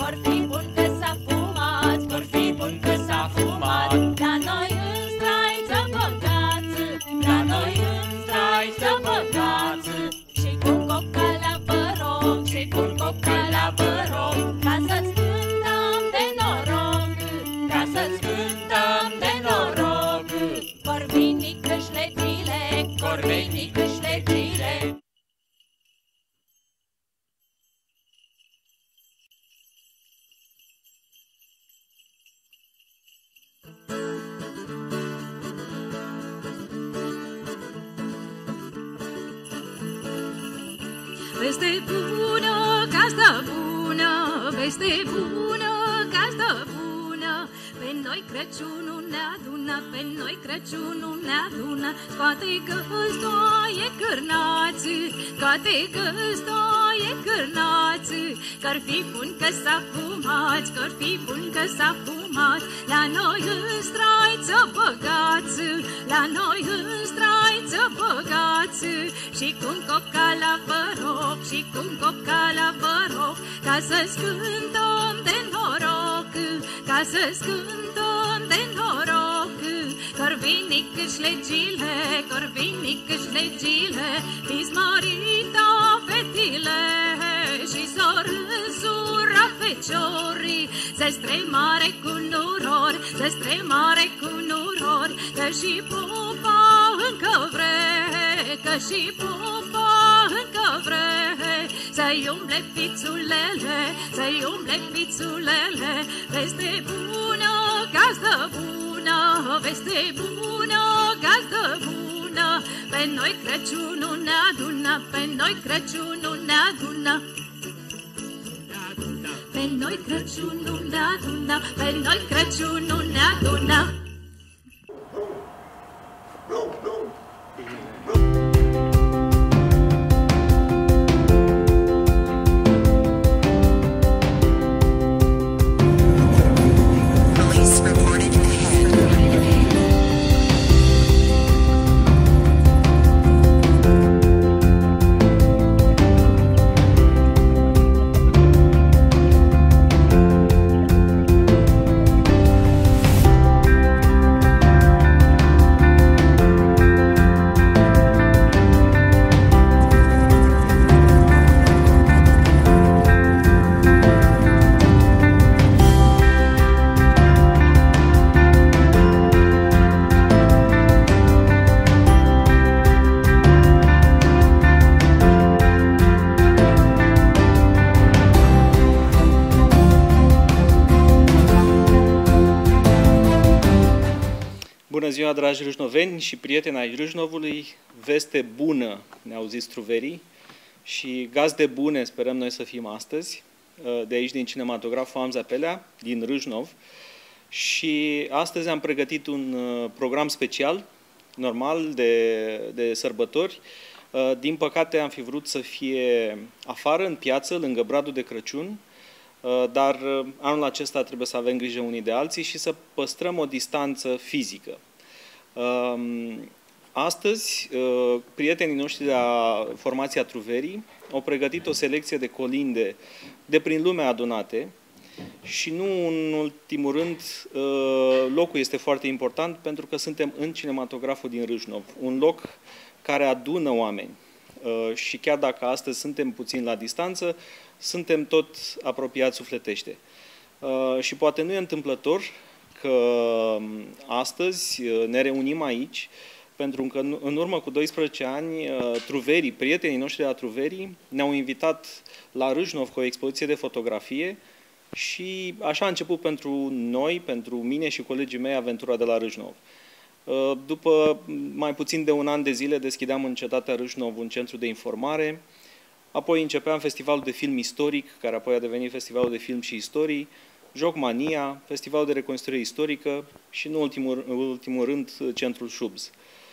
Vor fi bun că s-a fumat, vor fi bun că s-a fumat. La noi în straiță băgați, la noi în straiță băgați. Și cu cocala vă rog, și cu cocala vă rog, ca să-ți cântăm de noroc, ca să-ți cântăm de noroc. Vor veni câșlegile, vor veni câșlegile. Veste bună, gazdă bună, veste bună, gazdă bună. Pe noi Crăciunul ne adună, pe noi Crăciunul ne adună. Scoate găzdoaie cârnați, scoate găzdoaie cârnați. Că-ar fi bun că s-a fumat, că-ar fi bun că s-a fumat. La noi în straiță băgați, la noi în straiță băgați. Și cum cocala vă rog, și cum cocala vă rog, ca să-ți cântăm de noroc, ca să-ți cântăm de noroc. Că-or veni câșlegile, că-or veni câșlegile, fiți mărita fetile și s-or însura feciorii. Se stremare cu nurori, se stremare cu nurori, că și popa încă vre, că și popa încă vre. Să-i umble fițulele, să-i umble fițulele, veste bună, gazdă bună, veste bună, gazdă bună. Pe noi Crăciunul ne adună, pe noi Crăciunul ne adună. Pe noi Crăciunul ne adună, pe noi Crăciunul ne adună. Bună ziua, dragi râșnoveni și prieteni ai Râșnovului, veste bună, ne-au zis truverii, și gazde bune sperăm noi să fim astăzi, de aici din Cinematograful Amza Pelea, din Râșnov. Și astăzi am pregătit un program special, normal, de sărbători. Din păcate am fi vrut să fie afară, în piață, lângă Bradul de Crăciun, dar anul acesta trebuie să avem grijă unii de alții și să păstrăm o distanță fizică. Astăzi, prietenii noștri de la formația Truverii au pregătit o selecție de colinde de prin lume adunate și nu în ultimul rând, locul este foarte important pentru că suntem în Cinematograful din Râșnov, un loc care adună oameni. Și chiar dacă astăzi suntem puțin la distanță, suntem tot apropiați sufletește. Și poate nu e întâmplător că astăzi ne reunim aici, pentru că în urmă cu 12 ani, truverii, prietenii noștri de la Truverii, ne-au invitat la Râșnov cu o expoziție de fotografie și așa a început pentru noi, pentru mine și colegii mei, aventura de la Râșnov. După mai puțin de un an de zile deschideam în cetatea Râșnov un centru de informare, apoi începeam festivalul de film istoric, care apoi a devenit festivalul de film și istorii, Jocmania, festivalul de reconstruire istorică și, în ultimul rând, centrul Șubz.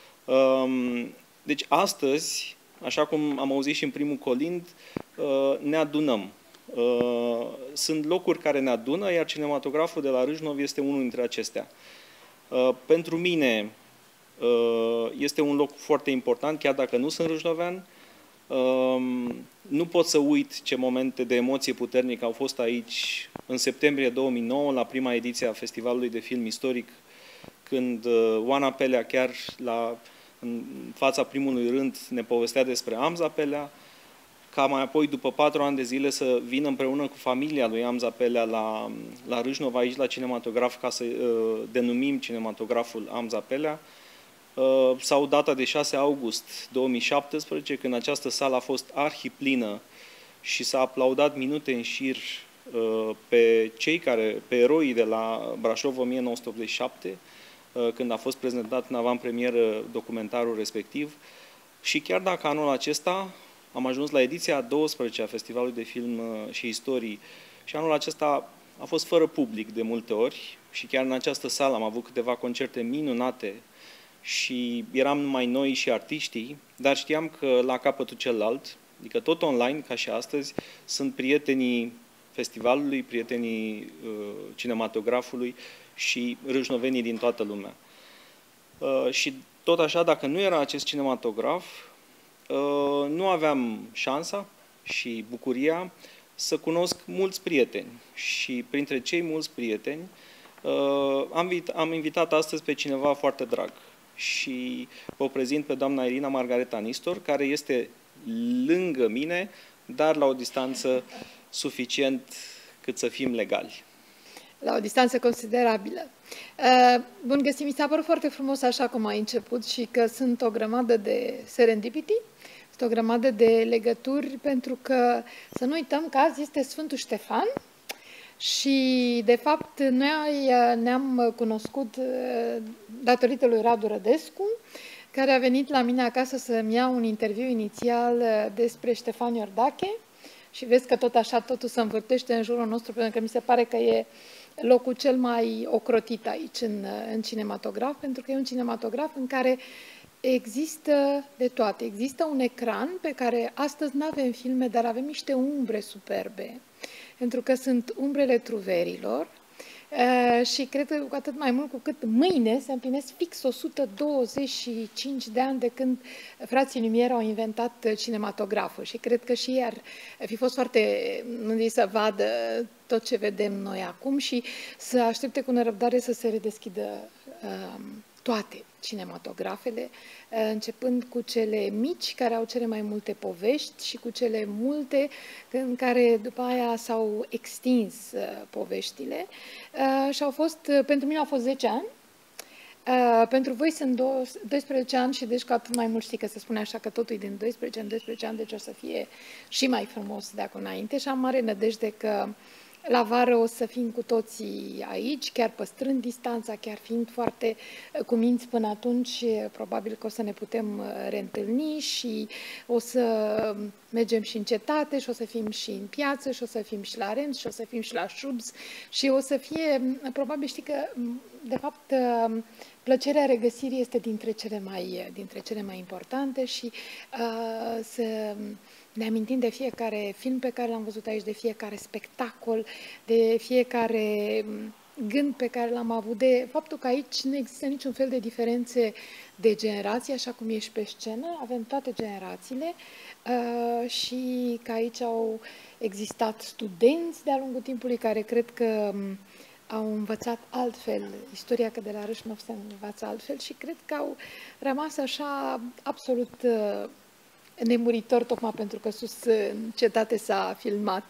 Deci astăzi, așa cum am auzit și în primul colind, ne adunăm. Sunt locuri care ne adună, iar Cinematograful de la Râșnov este unul dintre acestea. Pentru mine este un loc foarte important, chiar dacă nu sunt râșnovean. Nu pot să uit ce momente de emoție puternică au fost aici în septembrie 2009, la prima ediție a Festivalului de Film Istoric, când Oana Pelea chiar în fața primului rând ne povestea despre Amza Pelea, ca mai apoi, după 4 ani de zile, să vină împreună cu familia lui Amza Pelea la Râșnov, aici la cinematograf, ca să denumim cinematograful Amza Pelea, sau data de 6 august 2017, când această sală a fost arhiplină și s-a aplaudat minute în șir pe eroii de la Brașov 1987, când a fost prezentat în avantpremieră documentarul respectiv. Și chiar dacă anul acesta am ajuns la ediția a 12 a Festivalului de Film și Istorii și anul acesta a fost fără public de multe ori și chiar în această sală am avut câteva concerte minunate și eram numai noi și artiștii, dar știam că la capătul celălalt, adică tot online, ca și astăzi, sunt prietenii festivalului, prietenii cinematografului și râșnovenii din toată lumea. Și tot așa, dacă nu era acest cinematograf, nu aveam șansa și bucuria să cunosc mulți prieteni. Și printre cei mulți prieteni am invitat astăzi pe cineva foarte drag. Și vă prezint pe doamna Irina Margareta Nistor, care este lângă mine, dar la o distanță suficient cât să fim legali. La o distanță considerabilă. Bun găsit, mi s-a părut foarte frumos așa cum ai început și că sunt o grămadă de serendipity, sunt o grămadă de legături, pentru că să nu uităm că azi este Sfântul Ștefan și, de fapt, noi ne-am cunoscut datorită lui Radu Rădescu, care a venit la mine acasă să-mi ia un interviu inițial despre Ștefan Iordache și vezi că tot așa totul se învârtește în jurul nostru, pentru că mi se pare că e locul cel mai ocrotit aici în cinematograf, pentru că e un cinematograf în care există de toate. Există un ecran pe care astăzi nu avem filme, dar avem niște umbre superbe, pentru că sunt umbrele truverilor și cred că cu atât mai mult cu cât mâine se împlinesc fix 125 de ani de când frații Lumière au inventat cinematograful și cred că și ei ar fi fost foarte mândri să vadă tot ce vedem noi acum și să aștepte cu nerăbdare să se redeschidă toate cinematografele, începând cu cele mici, care au cele mai multe povești, și cu cele multe în care după aia s-au extins poveștile. Și au fost, pentru mine au fost 10 ani, pentru voi sunt 12 ani și deci cu atât mai mult știi că se spune așa că totul e din 12 în 12 ani, deci o să fie și mai frumos de acum înainte și am mare nădejde că la vară o să fim cu toții aici, chiar păstrând distanța, chiar fiind foarte cuminți până atunci, probabil că o să ne putem reîntâlni și o să mergem și în cetate și o să fim și în piață și o să fim și la Rems și o să fim și la Șubs și o să fie, probabil știi că, de fapt, plăcerea regăsirii este dintre cele mai importante și să ne amintim de fiecare film pe care l-am văzut aici, de fiecare spectacol, de fiecare gând pe care l-am avut, de faptul că aici nu există niciun fel de diferențe de generații, așa cum ești pe scenă, avem toate generațiile și că aici au existat studenți de-a lungul timpului care cred că au învățat altfel istoria, că de la Râșnov se învață altfel și cred că au rămas așa absolut nemuritor, tocmai pentru că sus în cetate s-a filmat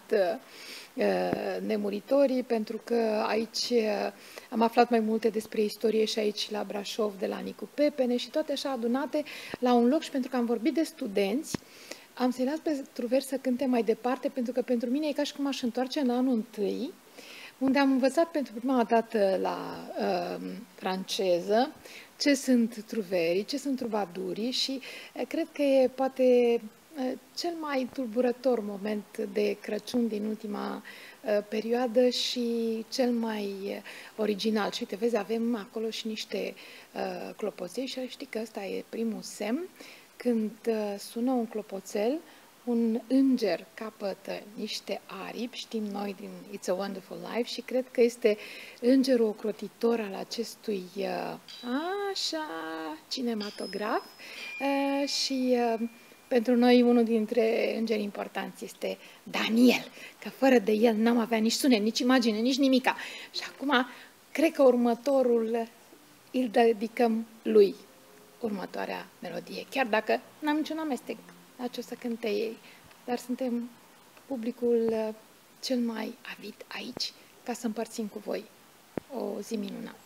Nemuritorii, pentru că aici am aflat mai multe despre istorie și aici la Brașov de la Nicu Pepene și toate așa adunate la un loc și pentru că am vorbit de studenți, am să-i las pe Truveri să cânte mai departe, pentru că pentru mine e ca și cum aș întoarce în anul întâi, unde am învățat pentru prima dată la franceză ce sunt truverii, ce sunt trubadurii și cred că e poate cel mai tulburător moment de Crăciun din ultima perioadă și cel mai original. Și uite, vezi, avem acolo și niște clopoței și știi că ăsta e primul semn. Când sună un clopoțel, un înger capătă niște aripi, știm noi din It's a Wonderful Life și cred că este îngerul ocrotitor al acestui cinematograf și Pentru noi, unul dintre îngeri importanți este Daniel, că fără de el n-am avea nici sunet, nici imagine, nici nimica. Și acum, cred că următorul îl dedicăm lui, următoarea melodie, chiar dacă n-am niciun amestec la ce o să cânte ei, dar suntem publicul cel mai avid aici, ca să împărțim cu voi o zi minunată.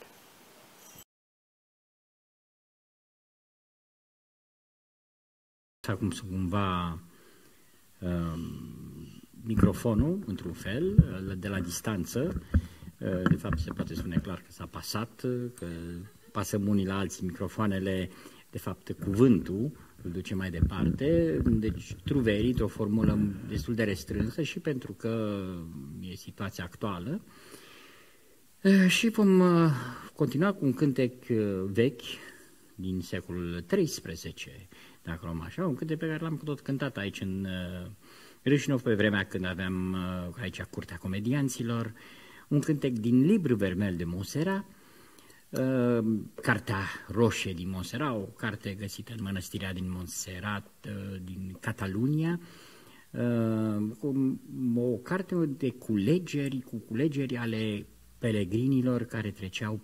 Acum cumva microfonul, într-un fel, de la distanță, de fapt se poate spune clar că s-a pasat, că pasăm unii la alții microfoanele, de fapt cuvântul îl duce mai departe, deci truverii, într-o formulă destul de restrânsă și pentru că e situația actuală. Și vom continua cu un cântec vechi din secolul XIII, dacă luăm așa, un cântec pe care l-am tot cântat aici în Râșinov, pe vremea când aveam aici Curtea Comedianților, un cântec din Livre Vermel de Montserrat, Cartea Roșie din Montserrat, o carte găsită în mănăstirea din Montserrat, din Catalunia, o carte de culegeri, cu culegeri ale peregrinilor care treceau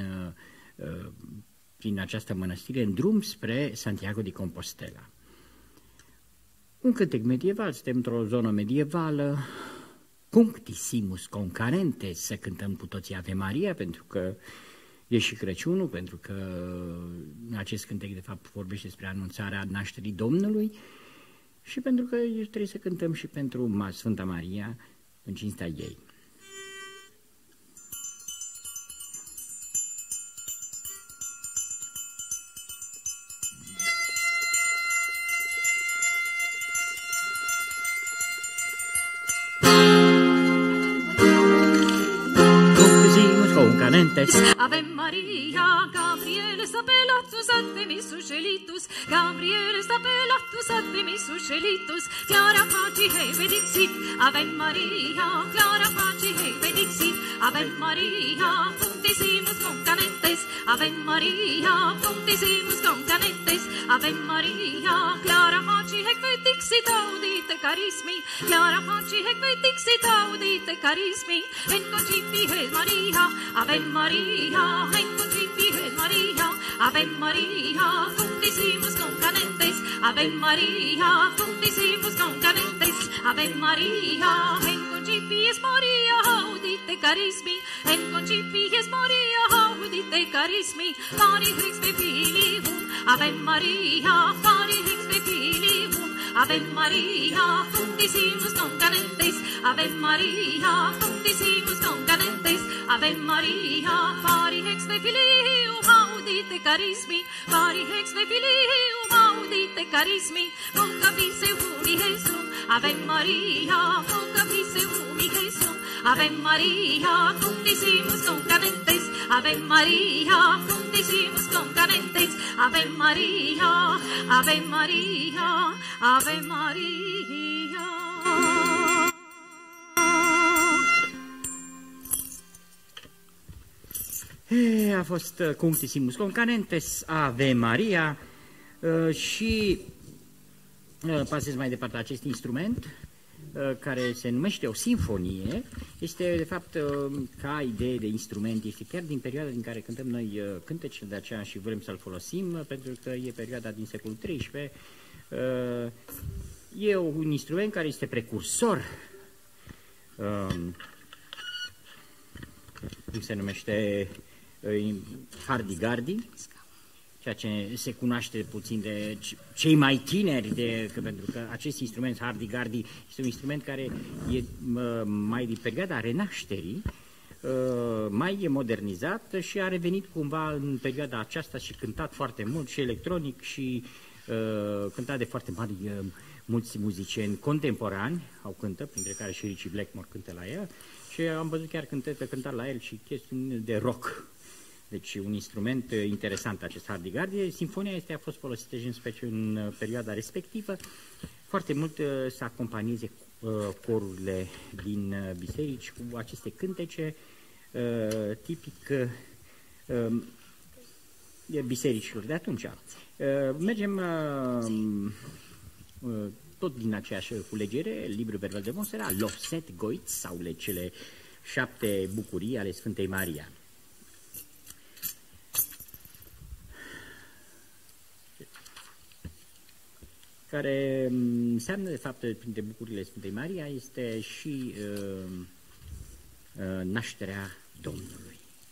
prin această mănăstire în drum spre Santiago de Compostela. Un cântec medieval, suntem într-o zonă medievală, Cunctissimus concarentes, să cântăm cu toții Ave Maria, pentru că e și Crăciunul, pentru că acest cântec de fapt vorbește despre anunțarea nașterii Domnului și pentru că trebuie să cântăm și pentru Sfânta Maria în cinstea ei. Ave Maria, Gabriele sapelatus advemisus celitus, Gabriele sapelatus advemisus celitus, Clara faci hebe dixit, Ave Maria, Clara faci hebe dixit, Ave Maria, punctissimus concanentes, Ave Maria, punctissimus concanentes, Ave Maria, Clara faci hebe dixit, audite carismi, Clara faci hebe dixit, audite carismi, en concipi Maria, Ave Maria, en concipi Maria, Ave Maria, punctissimus concanentes, Ave Maria, punctissimus concanentes, Ave Maria, en concipi Maria, audite carismi, en concipi Maria, audite carismi, pari hex de filium, Ave Maria, pari hex de filium, Ave Maria, punctissimus concanentes, Ave Maria, punctissimus concanentes, Ave Maria, pari hex de filium, audite carismi, pari hex de filium, audite carismi, conca vise umi Jesum, Ave Maria, conca vise umi Jesum, Ave Maria, punctissimus concanentes, Ave Maria, punctissimus concanentes, Ave Maria, Ave Maria, Ave Maria. A fost Cunctissimus concanentes, Ave Maria, și pasez mai departe acest instrument care se numește o sinfonie. Este de fapt ca idee de instrument, este chiar din perioada din care cântăm noi cântece, de aceea și vrem să-l folosim, pentru că e perioada din secolul XIII. E un instrument care este precursor, cum se numește, hardy-gardy, ceea ce se cunoaște puțin de cei mai tineri, pentru că acest instrument hardy-gardy este un instrument care e mai din perioada Renașterii, mai e modernizat și a revenit cumva în perioada aceasta și cântat foarte mult și electronic și cântat de foarte mulți muzicieni contemporani au cântat, printre care și Richie Blackmore cântă la el și am văzut chiar cântat la el și chestiuni de rock. Deci un instrument interesant acest hardy-gardy. Sinfonia a fost folosită și în special în perioada respectivă foarte mult să acompanieze corurile din biserici cu aceste cântece tipic bisericilor de atunci. Mergem tot din aceeași culegere, librul verbal de Monstera, Lofset Goit, sau cele 7 bucurii ale Sfântei Maria. Care înseamnă, de fapt, printre bucurile Sfântei Maria, este și nașterea Domnului.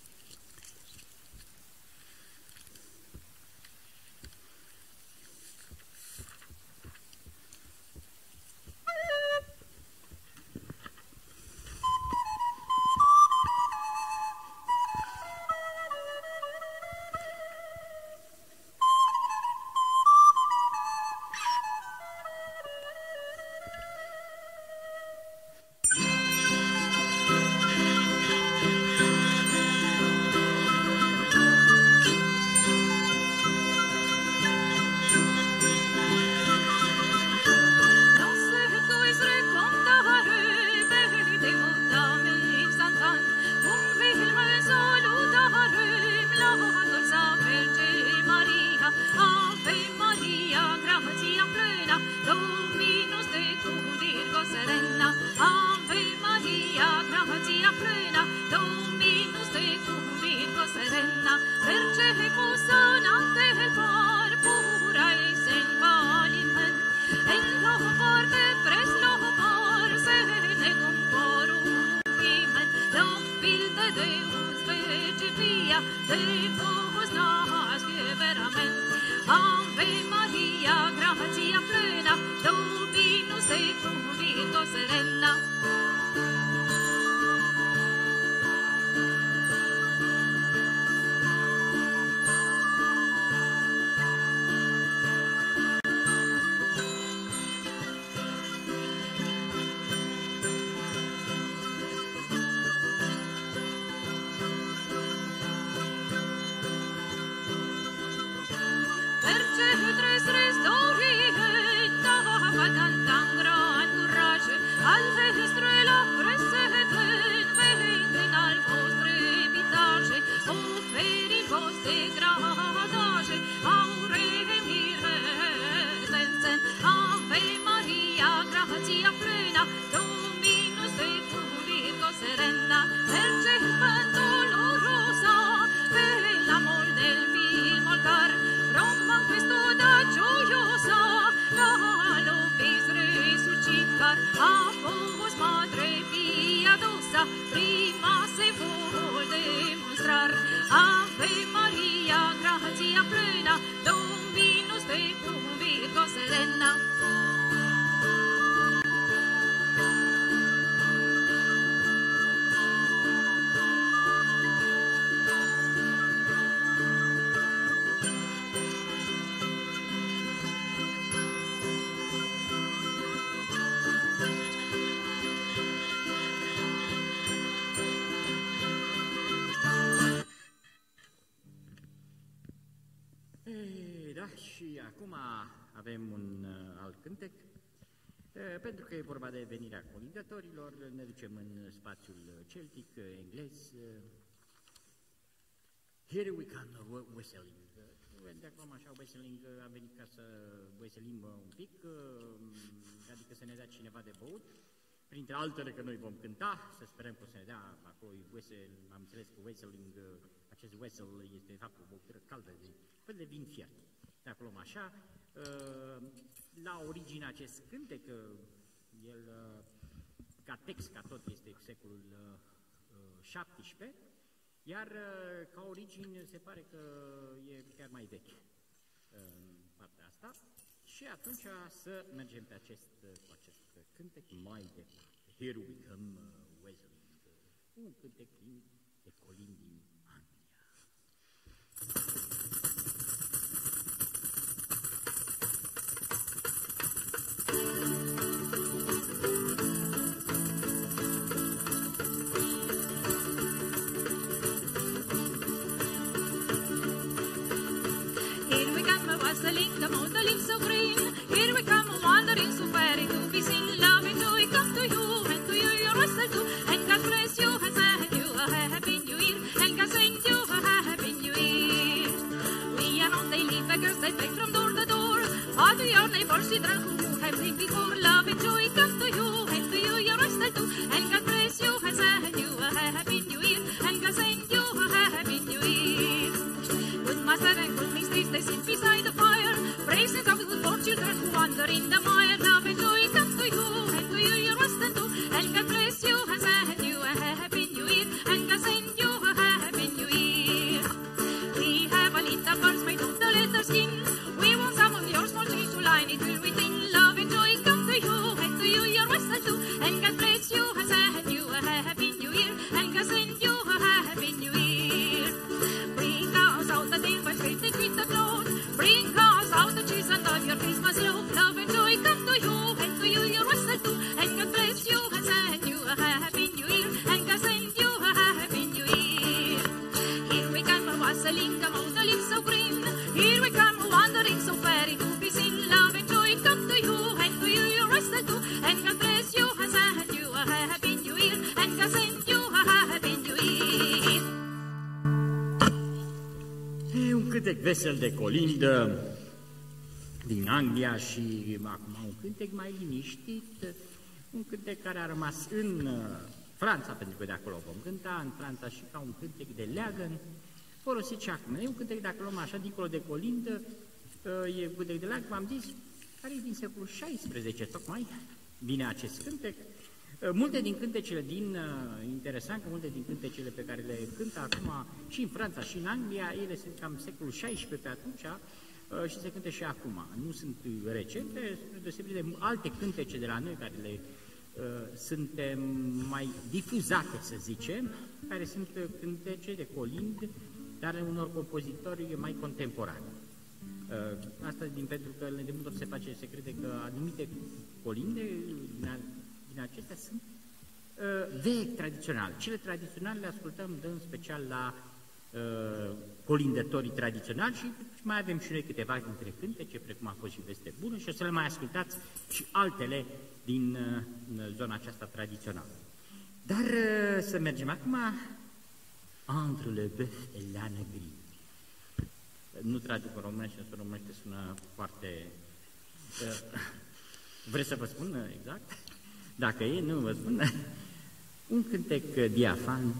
Avem un alt cântec, pentru că e vorba de venirea colindătorilor, ne ducem în spațiul celtic, englez. Here we come, whistling. De acum așa, whistling, am venit ca să whistlim un pic, adică să ne dea cineva de băut, printre altele că noi vom cânta, să sperăm că o să ne dea apoi whistle, am înțeles că whistling, acest whistle este de fapt o băutură caldă, fel de vin fiert. De acolo așa, la originea acest cântec, el ca text, ca tot, este secolul XVII, iar ca origine se pare că e chiar mai vechi partea asta. Și atunci să mergem pe cu acest cântec mai departe. Here we come, whistling, un cântec de colin din Anglia. Whistling, the mountain so green. Here we come wandering so fairy to be seen. Loving to we come to you, and to you your whistle too. And God bless you and send you a happy new year. And God send you a happy new year. We are not daily beggars that beg from door to door. All to your neighbors, she drank Să sunt eu, pentru ei. E un cântec vesel de colindă din Anglia și acum un cântec mai liniștit, un cântec care a rămas în Franța, pentru că de acolo vom cânta, în Franța și ca un cântec de leagăn, folosit și acum. E un cântec, dacă luăm așa, dincolo de colindă, e un cântec de leagăn, v-am zis, care e din secolul XVI, tocmai vine acest cântec. Multe din cântecele interesant că multe din cântecele pe care le cântă acum și în Franța și în Anglia, ele sunt cam secolul XVI pe atunci și se cântă și acum. Nu sunt recente, deosebit de alte cântece de la noi care le sunt mai difuzate, să zicem, care sunt cântece de colind, dar unor compozitori mai contemporani. Asta pentru că de multe ori se crede că anumite colinde din acestea sunt vechi tradiționale. Cele tradiționale le ascultăm în special la colindătorii tradiționali și mai avem și noi câteva dintre cântece, precum a fost și Veste Bună, și o să le mai ascultați și altele din zona aceasta tradițională. Dar să mergem acum Entre le bœuf et l'âne gris. Nu traduc în românește, în românește sună foarte... Vreți să vă spun exact? Dacă e, nu vă spun. Un cântec diafan.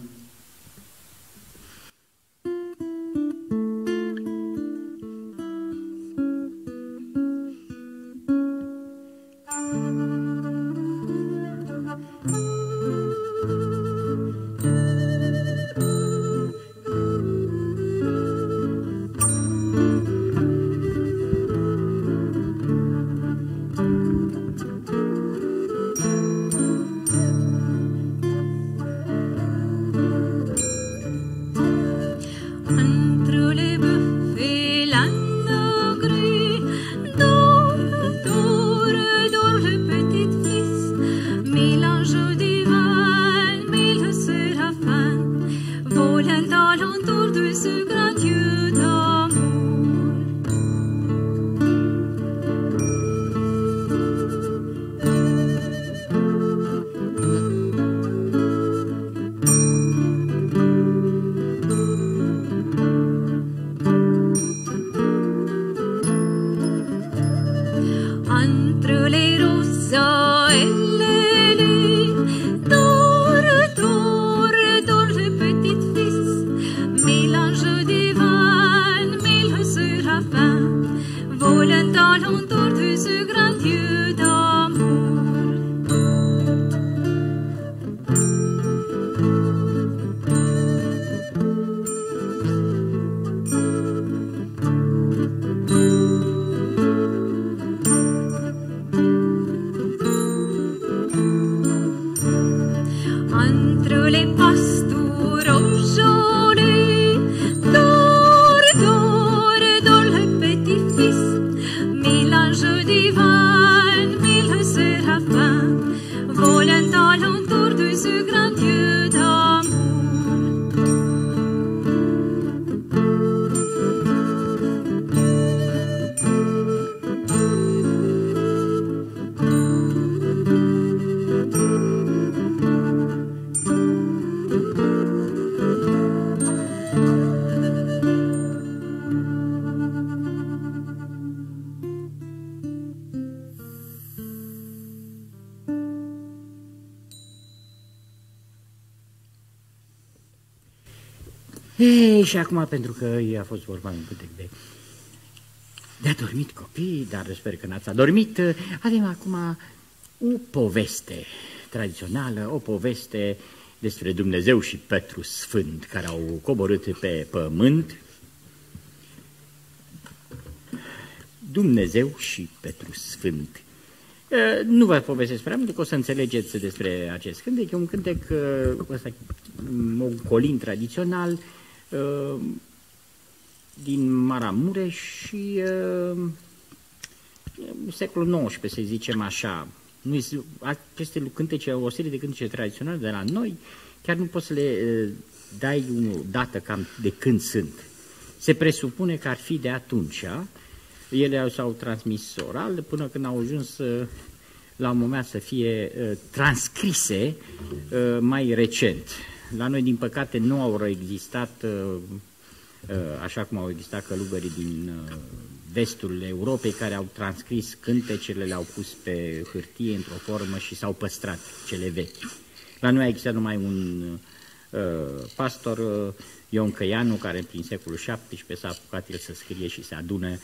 Și acum, pentru că a fost vorba un cântec de adormit copii, dar sper că n-ați adormit, avem acum o poveste tradițională, o poveste despre Dumnezeu și Petru Sfânt, care au coborât pe pământ. Dumnezeu și Petru Sfânt. Nu vă povestesc prea mult, că o să înțelegeți despre acest cântec. E un cântec, un colin tradițional, din Maramureș și secolul XIX, să zicem așa. Aceste cântece, o serie de cântece tradiționale de la noi, chiar nu poți să le dai o dată cam de când sunt. Se presupune că ar fi de atunci. Ele s-au transmis oral până când au ajuns la un moment să fie transcrise mai recent. La noi, din păcate, nu au existat, așa cum au existat călugării din vestul Europei, care au transcris cântecele, le-au pus pe hârtie într-o formă și s-au păstrat cele vechi. La noi a existat numai un pastor, Ion Căianu, care prin secolul XVII s-a apucat el să scrie și să adune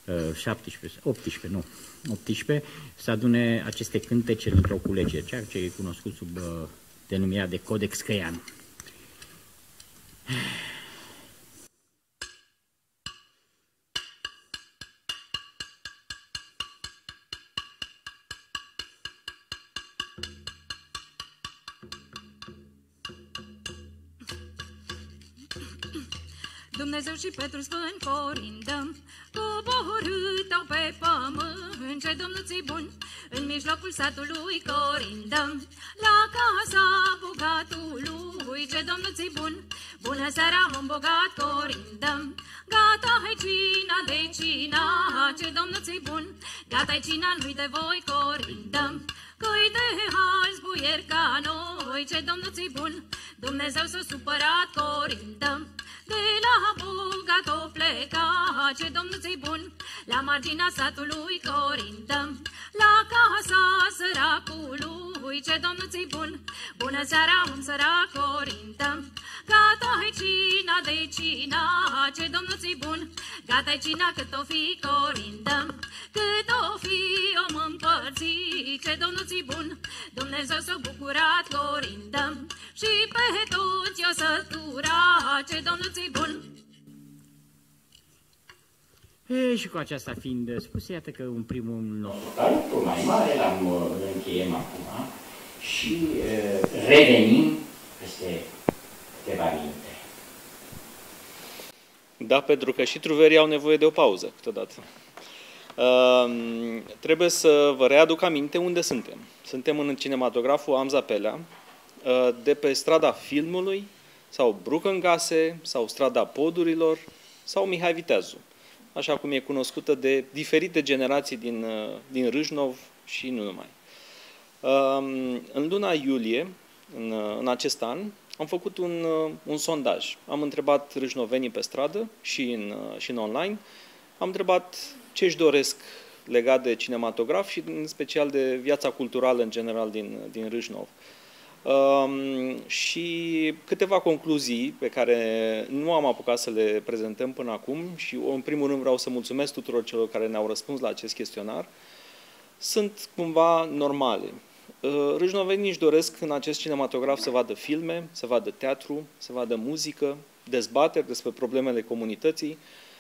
18, să adune aceste cântece într-o culegere, ceea ce e cunoscut sub denumirea de Codex Căianu. Dumnezeu și Petru Sfânt corindăm, coborât-au pe pământ, ce Domnul ți-i bun, în mijlocul satului corindăm, la casa bogatului, ce Domnul ți-i bun, bună seara, om bogat, corindăm, gata hai cina de cina, ce Domnul ți-i bun, gata-i cina lui de voi, corindăm, coi de alți buieri ca noi, ce Domnul ți-i bun, Dumnezeu s-a supărat, corindăm, de la bogat o pleca, ce Domnul ți-i bun, la marginea satului corindăm, la casa săracului, ce Domnul ți-i bun, bună seara, un sărac, corindăm, gata-i cina de cina, ce Domnul ți-i bun, gata-i cina cât o fi, corindăm, cât o fi om împărțit, ce Domnul ți-i bun, Dumnezeu s-a bucurat, corindăm, și pe toți o sătura, ce Domnul ți-i bun. Și cu aceasta fiind spuse, iată că un primul nostru mai mare l-am încheiem acum și revenim peste câteva minute. Da, pentru că și truverii au nevoie de o pauză câteodată. Trebuie să vă readuc aminte unde suntem. Suntem în cinematograful Amza Pelea, de pe strada Filmului, sau Brucăngase, sau strada Podurilor, sau Mihai Viteazu, așa cum e cunoscută de diferite generații din Râșnov și nu numai. În luna iulie, în acest an, am făcut un sondaj. Am întrebat râșnovenii pe stradă și în online. Am întrebat ce își doresc legat de cinematograf și în special de viața culturală în general din Râșnov. Și câteva concluzii pe care nu am apucat să le prezentăm până acum și în primul rând vreau să mulțumesc tuturor celor care ne-au răspuns la acest chestionar, sunt cumva normale. Râșnovenii își doresc în acest cinematograf să vadă filme, să vadă teatru, să vadă muzică, dezbateri despre problemele comunității.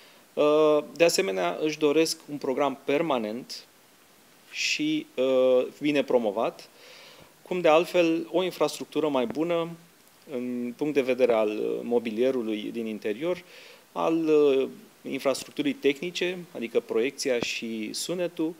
De asemenea, își doresc un program permanent și bine promovat, cum de altfel o infrastructură mai bună în punct de vedere al mobilierului din interior, al infrastructurii tehnice, adică proiecția și sunetul,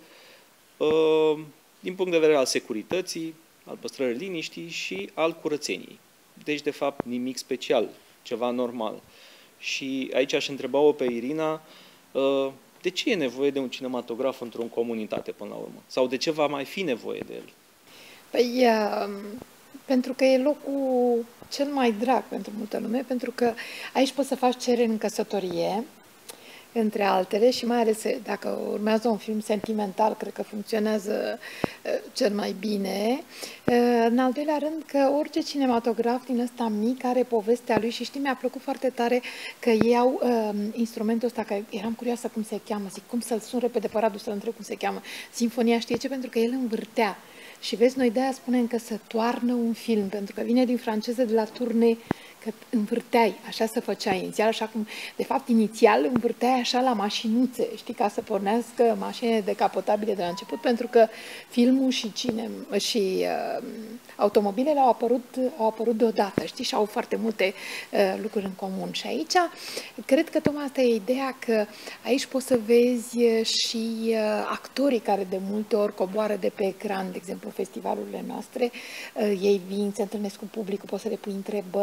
din punct de vedere al securității, al păstrării liniștii și al curățeniei. Deci, de fapt, nimic special, ceva normal. Și aici aș întreba-o pe Irina, de ce e nevoie de un cinematograf într-o comunitate până la urmă? Sau de ce va mai fi nevoie de el? Păi, pentru că e locul cel mai drag pentru multă lume, pentru că aici poți să faci cereri în căsătorie, între altele, și mai ales dacă urmează un film sentimental, cred că funcționează cel mai bine. În al doilea rând, că orice cinematograf din ăsta mic are povestea lui și știi, mi-a plăcut foarte tare că ei au instrumentul ăsta, că eram curioasă cum se cheamă, zic, cum să-l sun repede pe Radu să-l întreb cum se cheamă. Sinfonia, știe ce? Pentru că el învârtea. Și vezi, noi de-aia spunem că să toarnă un film, pentru că vine din franceză de la tourne, că învârteai, așa se făcea inițial, așa cum, de fapt, inițial învârteai așa la mașinuțe, știi, ca să pornească mașinile decapotabile de la început, pentru că filmul și automobilele au apărut deodată, știi, și au foarte multe lucruri în comun. Și aici, cred că tocmai asta e ideea, că aici poți să vezi și actorii care de multe ori coboară de pe ecran, de exemplu, festivalurile noastre, ei vin, se întâlnesc cu publicul, poți să le pui întrebări, poți să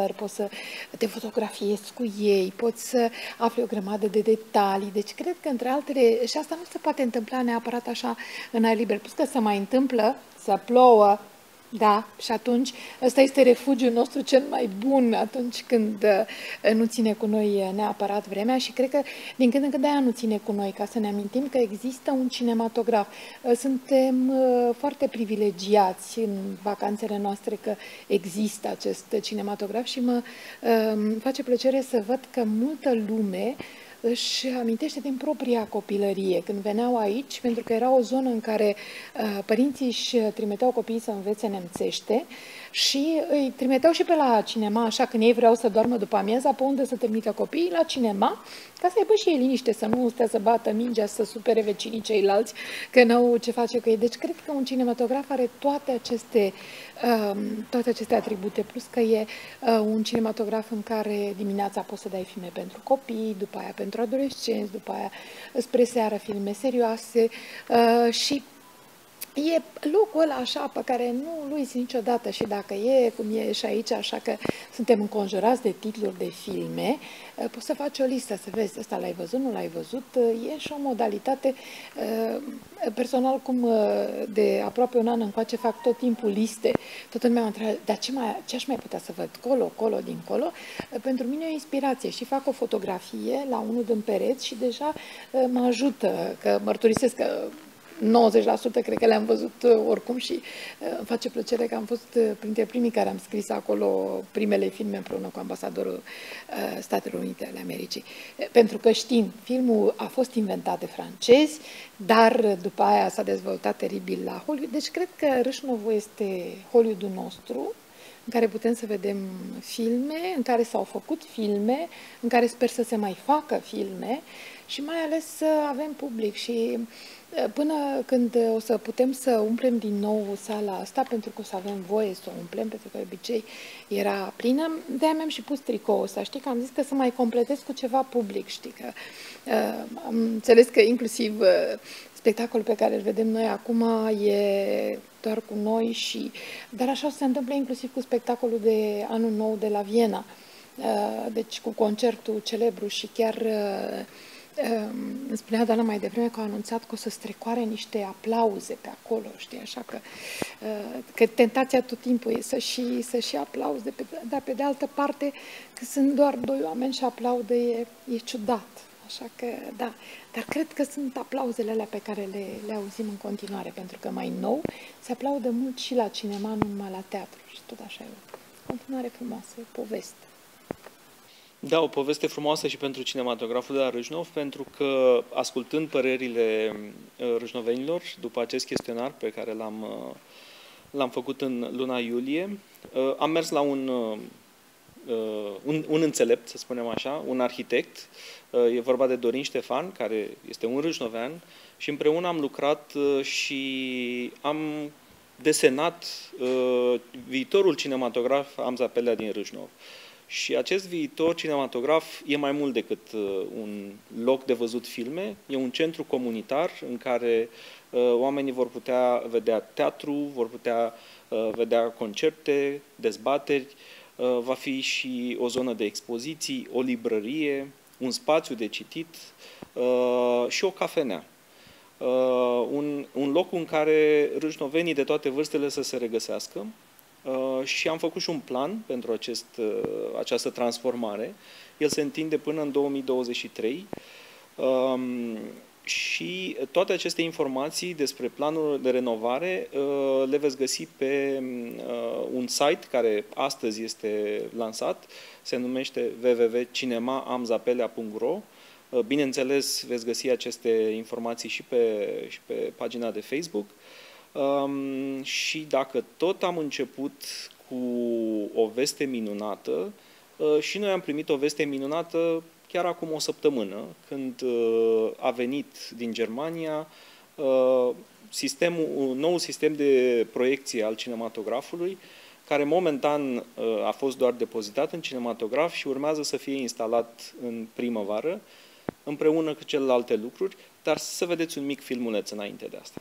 să te fotografiezi cu ei, poți să afli o grămadă de detalii. Deci cred că, între altele, și asta nu se poate întâmpla neapărat așa în aer liber. Plus că se mai întâmplă să plouă, da, și atunci ăsta este refugiul nostru cel mai bun atunci când nu ține cu noi neapărat vremea și cred că din când în când de-aia nu ține cu noi, ca să ne amintim că există un cinematograf. Suntem foarte privilegiați în vacanțele noastre că există acest cinematograf și mă face plăcere să văd că multă lume își amintește din propria copilărie, când veneau aici, pentru că era o zonă în care părinții își trimiteau copiii să învețe nemțește și îi trimiteau și pe la cinema, așa când ei vreau să doarmă după amiaza, pe unde să trimită copiii? La cinema, ca să aibă și ei liniște, să nu stea să bată mingea, să supere vecinii ceilalți, că n-au ce face cu ei. Deci cred că un cinematograf are toate aceste atribute, plus că e un cinematograf în care dimineața poți să dai filme pentru copii, după aia pentru adolescenți, după aia spre seară filme serioase și e locul ăla așa pe care nu-l uiți niciodată și dacă e cum e și aici, așa că suntem înconjurați de titluri de filme, poți să faci o listă, să vezi, ăsta l-ai văzut, nu l-ai văzut, e și o modalitate, personal cum de aproape un an încoace fac tot timpul liste, toată lumea mă întreabă, dar ce aș mai putea să văd, colo, dincolo, pentru mine e o inspirație și fac o fotografie la unul din pereți și deja mă ajută, că mărturisesc că 90% cred că le-am văzut oricum și îmi face plăcere că am fost printre primii care am scris acolo primele filme împreună cu ambasadorul Statelor Unite ale Americii. Pentru că știm, filmul a fost inventat de francezi, dar după aia s-a dezvoltat teribil la Hollywood. Deci cred că Râșnovul este Hollywoodul nostru, în care putem să vedem filme, în care s-au făcut filme, în care sper să se mai facă filme și mai ales să avem public și până când o să putem să umplem din nou sala asta, pentru că o să avem voie să o umplem, pentru că de obicei era plină, de-aia mi-am și pus tricoul ăsta, știi, că am zis că să mai completez cu ceva public, știi, că am înțeles că inclusiv spectacolul pe care îl vedem noi acum e doar cu noi dar așa se întâmplă inclusiv cu spectacolul de Anul Nou de la Viena, deci cu concertul celebru și chiar îmi spunea Dana mai devreme că a anunțat că o să strecoare niște aplauze pe acolo, știi, așa că tentația tot timpul e să și aplauze, dar pe de altă parte, că sunt doar doi oameni și aplaudă e ciudat, așa că da, dar cred că sunt aplauzele alea pe care le auzim în continuare, pentru că mai nou se aplaudă mult și la cinema, nu numai la teatru și tot așa e o continuare frumoasă, e o poveste. Da, o poveste frumoasă și pentru cinematograful de la Râșnov, pentru că, ascultând părerile râșnovenilor după acest chestionar pe care l-am făcut în luna iulie, am mers la un înțelept, să spunem așa, un arhitect. E vorba de Dorin Ștefan, care este un râșnovean, și împreună am lucrat și am desenat viitorul cinematograf Amzapelea din Râșnov. Și acest viitor cinematograf e mai mult decât un loc de văzut filme, e un centru comunitar în care oamenii vor putea vedea teatru, vor putea vedea concerte, dezbateri, va fi și o zonă de expoziții, o librărie, un spațiu de citit și o cafenea. Un loc în care râșnovenii de toate vârstele să se regăsească. Și am făcut și un plan pentru această transformare. El se întinde până în 2023 și toate aceste informații despre planul de renovare le veți găsi pe un site care astăzi este lansat, se numește www.cinemaamzapelea.ro. Bineînțeles, veți găsi aceste informații și pe pagina de Facebook. Și dacă tot am început cu o veste minunată, și noi am primit o veste minunată chiar acum o săptămână, când a venit din Germania un nou sistem de proiecție al cinematografului, care momentan a fost doar depozitat în cinematograf și urmează să fie instalat în primăvară, împreună cu celelalte lucruri, dar să vedeți un mic filmuleț înainte de asta.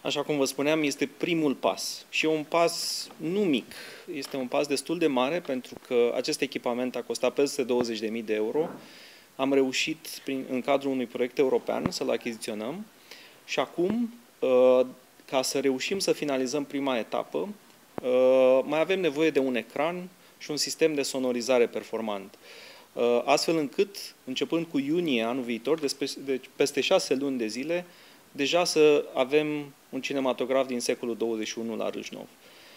așa cum vă spuneam, este primul pas și e un pas nu mic, este un pas destul de mare pentru că acest echipament a costat peste 20.000 de euro. Am reușit în cadrul unui proiect european să-l achiziționăm și acum, ca să reușim să finalizăm prima etapă, mai avem nevoie de un ecran și un sistem de sonorizare performant. Astfel încât, începând cu iunie anul viitor, deci peste 6 luni de zile, deja să avem un cinematograf din secolul 21 la Râșnov.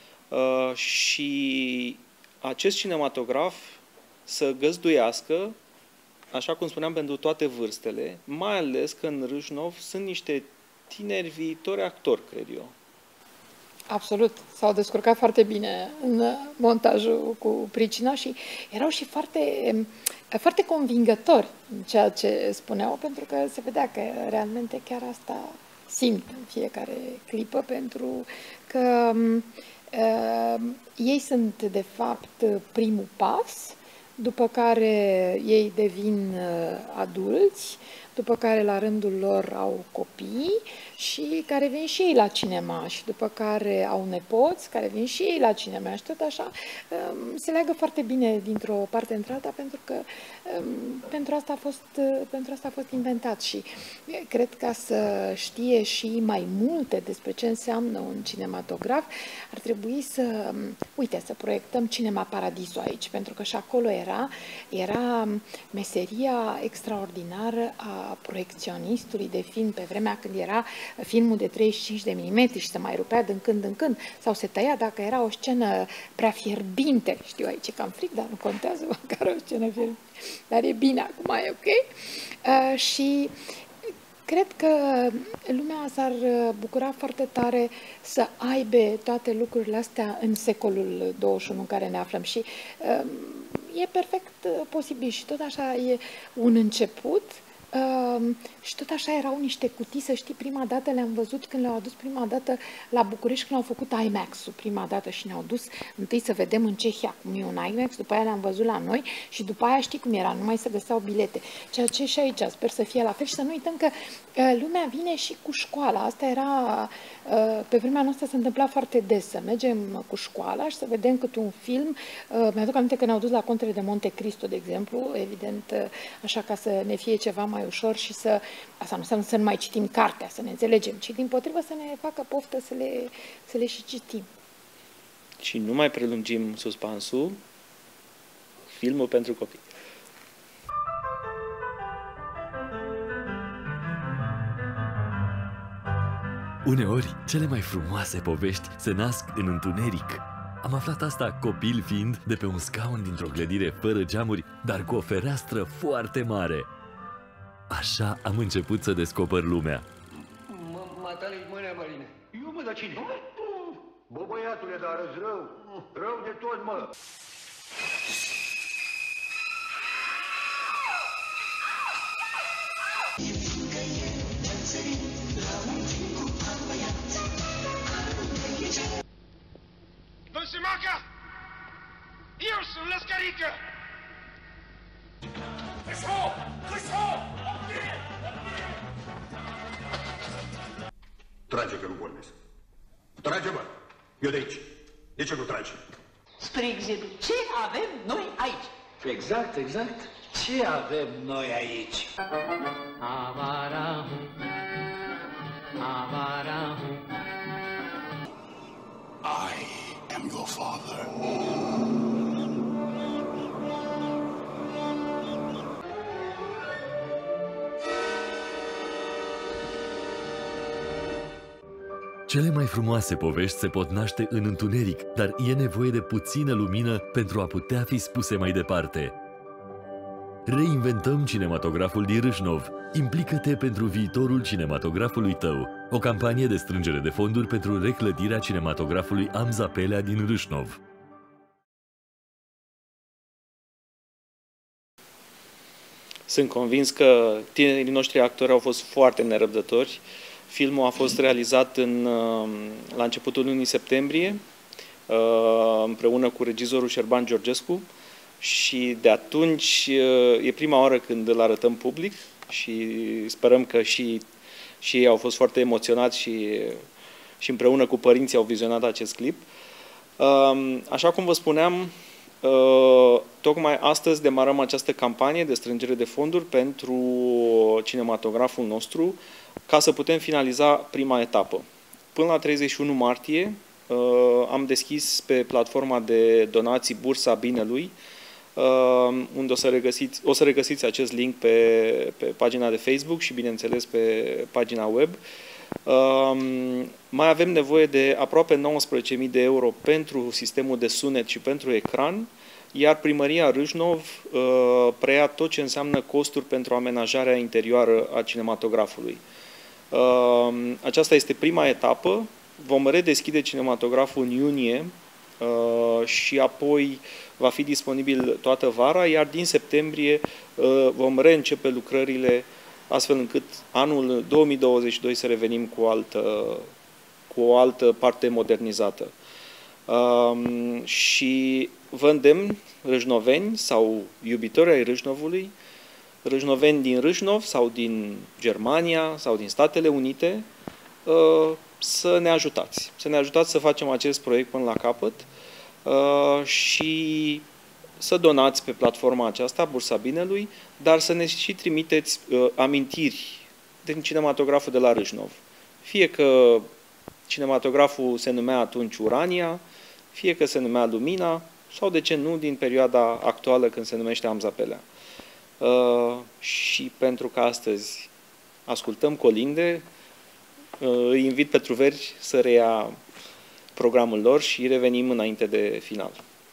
Și acest cinematograf să găzduiască, așa cum spuneam, pentru toate vârstele, mai ales că în Râșnov sunt niște tineri viitori actori, cred eu. Absolut. S-au descurcat foarte bine în montajul cu pricina și erau și foarte convingători în ceea ce spuneau, pentru că se vedea că realmente chiar asta simt în fiecare clipă, pentru că ei sunt, de fapt, primul pas, după care ei devin adulți, după care la rândul lor au copii și care vin și ei la cinema și după care au nepoți care vin și ei la cinema și tot așa se leagă foarte bine dintr-o parte într-alta, pentru că pentru asta a fost inventat și cred că să știe și mai multe despre ce înseamnă un cinematograf, ar trebui să proiectăm Cinema Paradiso aici, pentru că și acolo era meseria extraordinară a proiecționistului de film pe vremea când era filmul de 35 de milimetri și se mai rupea din când în când, sau se tăia dacă era o scenă prea fierbinte. Știu aici că am fric, dar nu contează măcar o scenă fierbinte. Dar e bine, acum e ok. Și cred că lumea s-ar bucura foarte tare să aibă toate lucrurile astea în secolul 21 în care ne aflăm și e perfect posibil și tot așa e un început. Și tot așa erau niște cutii, să știi, prima dată le-am văzut când le-au adus prima dată la București, când au făcut IMAX-ul prima dată și ne-au dus întâi să vedem în Cehia cum e un IMAX, după aia le-am văzut la noi și după aia știi cum era, nu mai se găseau bilete. Ceea ce și aici sper să fie la fel și să nu uităm că lumea vine și cu școala. Asta era, pe vremea noastră se întâmpla foarte des, să mergem cu școala și să vedem câte un film. Mi-aduc aminte că ne-au dus la Contele de Monte Cristo, de exemplu, evident, așa ca să ne fie ceva mai ușor și asta nu înseamnă să nu mai citim cartea, să ne înțelegem, ci dimpotrivă să ne facă poftă să le și citim. Și nu mai prelungim suspansul, filmul pentru copii. Uneori, cele mai frumoase povești se nasc în întuneric. Am aflat asta copil fiind de pe un scaun dintr-o clădire fără geamuri, dar cu o fereastră foarte mare. Așa am început să descoper lumea. Matale, mâine, Mărine. Eu, mă, dar cine? Bă, băiatule, dar arăți rău. Rău de tot, mă. Văsemaca! Eu sunt Lăscărică! Trage că nu vorbesc. Trage, mă! Eu de aici. De ce nu tragi? Spre exemplu, ce avem noi aici? Exact. Ce avem noi aici? Avara, avara. I am your father. Cele mai frumoase povești se pot naște în întuneric, dar e nevoie de puțină lumină pentru a putea fi spuse mai departe. Reinventăm cinematograful din Râșnov. Implică-te pentru viitorul cinematografului tău. O campanie de strângere de fonduri pentru reclădirea cinematografului Amza Pelea din Râșnov. Sunt convins că tinerii noștri actori au fost foarte nerăbdători. Filmul a fost realizat la începutul lunii septembrie, împreună cu regizorul Șerban Georgescu, și de atunci e prima oară când îl arătăm public și sperăm că și ei au fost foarte emoționați și și împreună cu părinții au vizionat acest clip. Așa cum vă spuneam, tocmai astăzi demarăm această campanie de strângere de fonduri pentru cinematograful nostru, ca să putem finaliza prima etapă. Până la 31 martie am deschis pe platforma de donații Bursa Binelui, unde o să regăsiți acest link pe pagina de Facebook și, bineînțeles, pe pagina web. Mai avem nevoie de aproape 19.000 de euro pentru sistemul de sunet și pentru ecran, iar Primăria Râșnov preia tot ce înseamnă costuri pentru amenajarea interioară a cinematografului. Aceasta este prima etapă. Vom redeschide cinematograful în iunie și apoi va fi disponibil toată vara, iar din septembrie vom reîncepe lucrările, astfel încât anul 2022 să revenim cu o altă parte modernizată. Și vă îndemn, râșnoveni sau iubitori ai Râșnovului, râșnoveni din Râșnov sau din Germania sau din Statele Unite, să ne ajutați. Să ne ajutați să facem acest proiect până la capăt și să donați pe platforma aceasta, Bursa Binelui, dar să ne și trimiteți amintiri din cinematograful de la Râșnov. Fie că cinematograful se numea atunci Urania, fie că se numea Lumina, sau de ce nu din perioada actuală când se numește Amza Pelea. Și pentru că astăzi ascultăm colinde, îi invit pe truveri să reia programul lor și revenim înainte de final.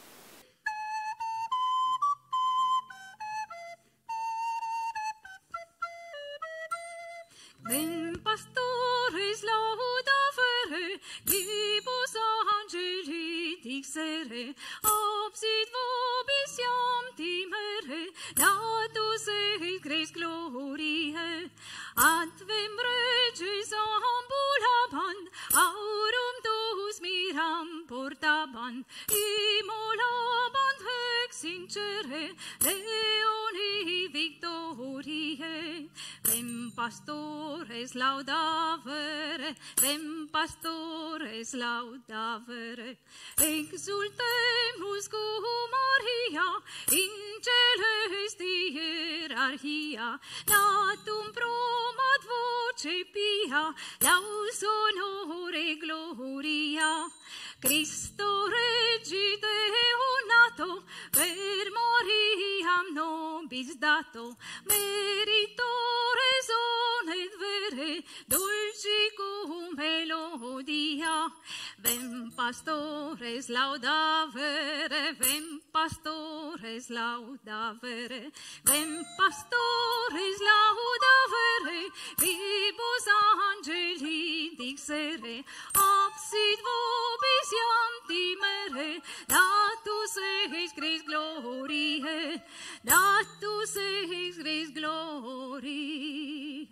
Ben pastores laudavere, libus angeli dixere, obsit vobisiam timere, datus et grace gloriae, advem regis ambulabant, aurum tuus miram portabant, immolabant hec sincere, leoni victoriae, vem pastores laudavere, vem pastores laudavere, exultemus cum Maria, in celesti hierarchia, natum promat voce pia, laus honore gloria, Christo Regi Deo nato, per Mariam nobis dato, meritores onet vere, dulci cum melodia, vem pastores laudavere, vem pastores laudavere, vem pastores laudavere, vibus angeli dixere, absit vobis iam timere, datus ex Christ gloriae, datus ex Christ gloriae.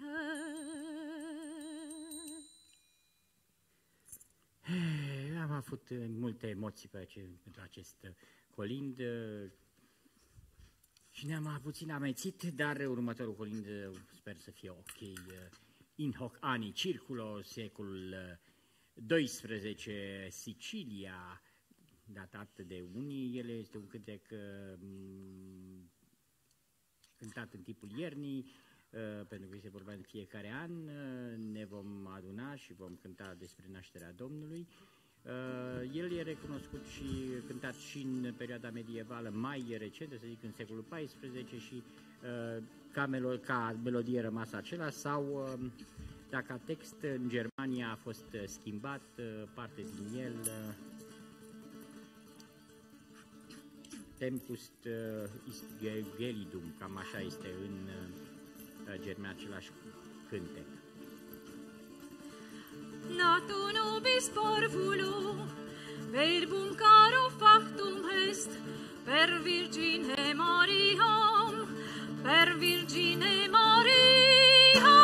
Am avut multe emoții pentru acest colind și ne-am puțin amețit, dar următorul colind sper să fie ok. In hoc ani circulo, secolul 12, Sicilia, datat de unii. El este un cântec cântat în timpul iernii, pentru că este vorba de fiecare an. Ne vom aduna și vom cânta despre nașterea Domnului. El e recunoscut și cântat și în perioada medievală mai recentă, să zic în secolul XIV, și ca melodie rămas acela, sau dacă text în Germania a fost schimbat, parte din el, Tempus ist gelidum, cam așa este în german același cântec. Nato nobis parvulo, verbum caro factum est, per Virgine Mariam, per Virgine Mariam.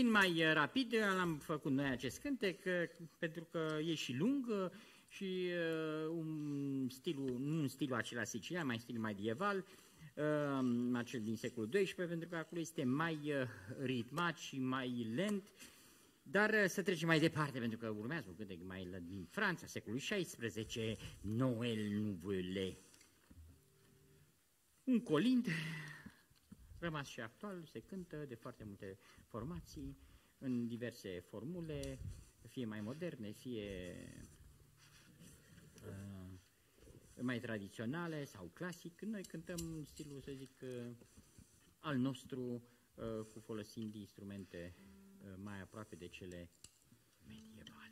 puțin mai rapid, l-am făcut noi acest cântec, pentru că e și lung și nu un stilul acela sicilian, mai stil medieval, acel din secolul XII, pentru că acolo este mai ritmat și mai lent. Dar să trecem mai departe, pentru că urmează un cântec mai din Franța, secolul XVI, Noël Nouvelet. Un colind rămas și actual, se cântă de foarte multe formații, în diverse formule, fie mai moderne, fie mai tradiționale sau clasic. Noi cântăm în stilul, să zic, al nostru, cu folosind instrumente mai aproape de cele medievale.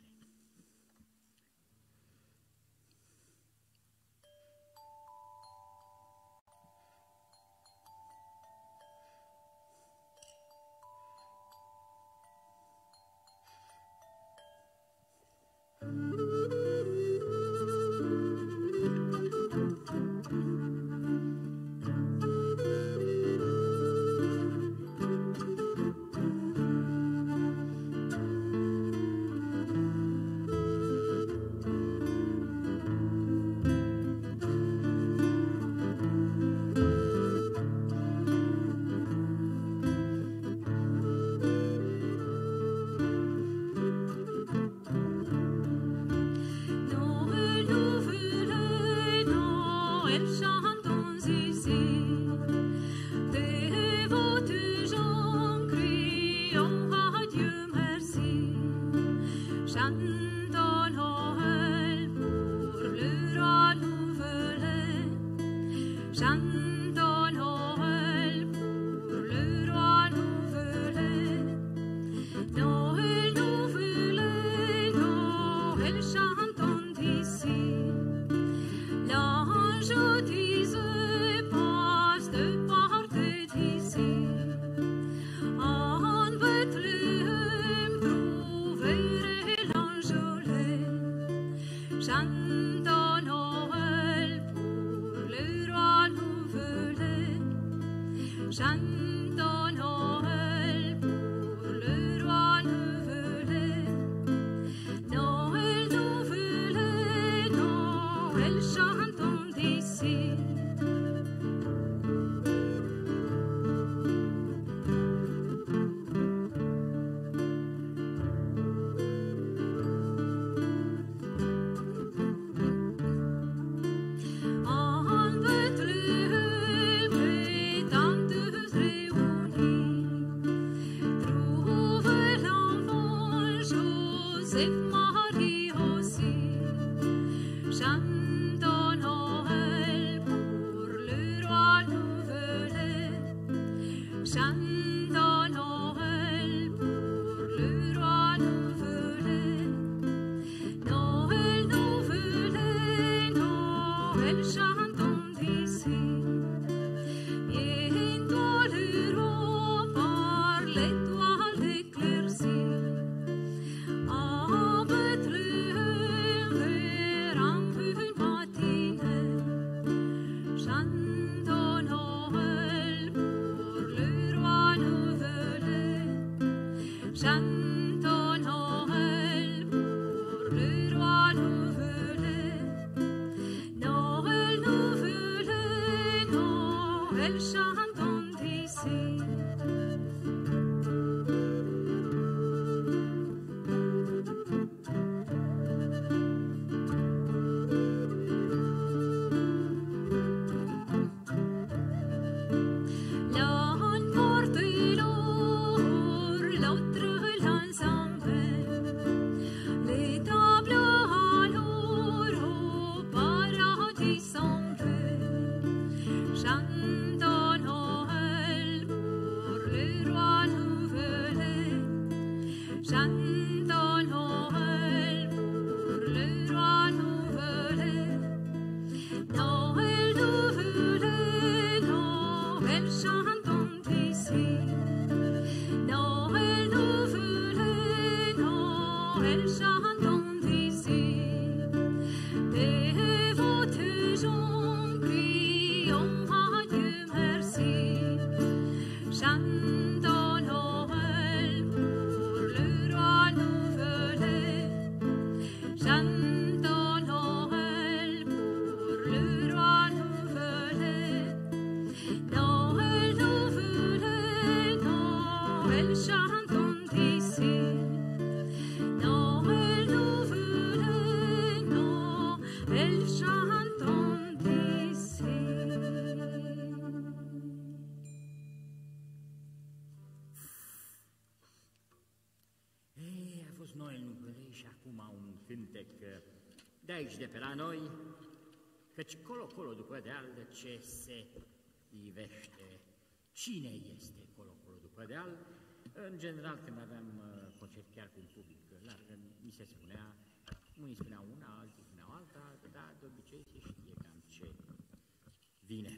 Chantons Noël. și acum un cântec de aici, de pe la noi, căci colo-colo după deal ce se ivește. Cine este colo-colo după deal? În general, când aveam concert chiar cu un public larg, mi se spunea, unii spuneau una, alții spuneau alta, dar de obicei se știe cam ce vine.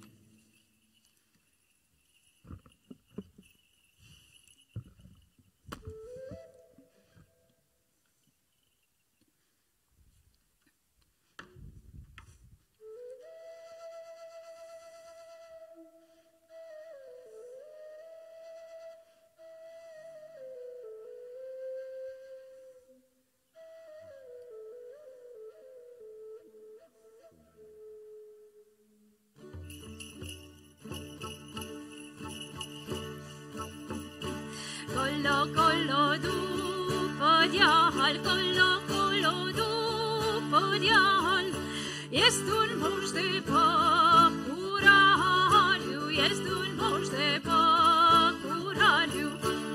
Colo după deal, colo după deal, este un moș de păcurariu, este un moș de păcurariu,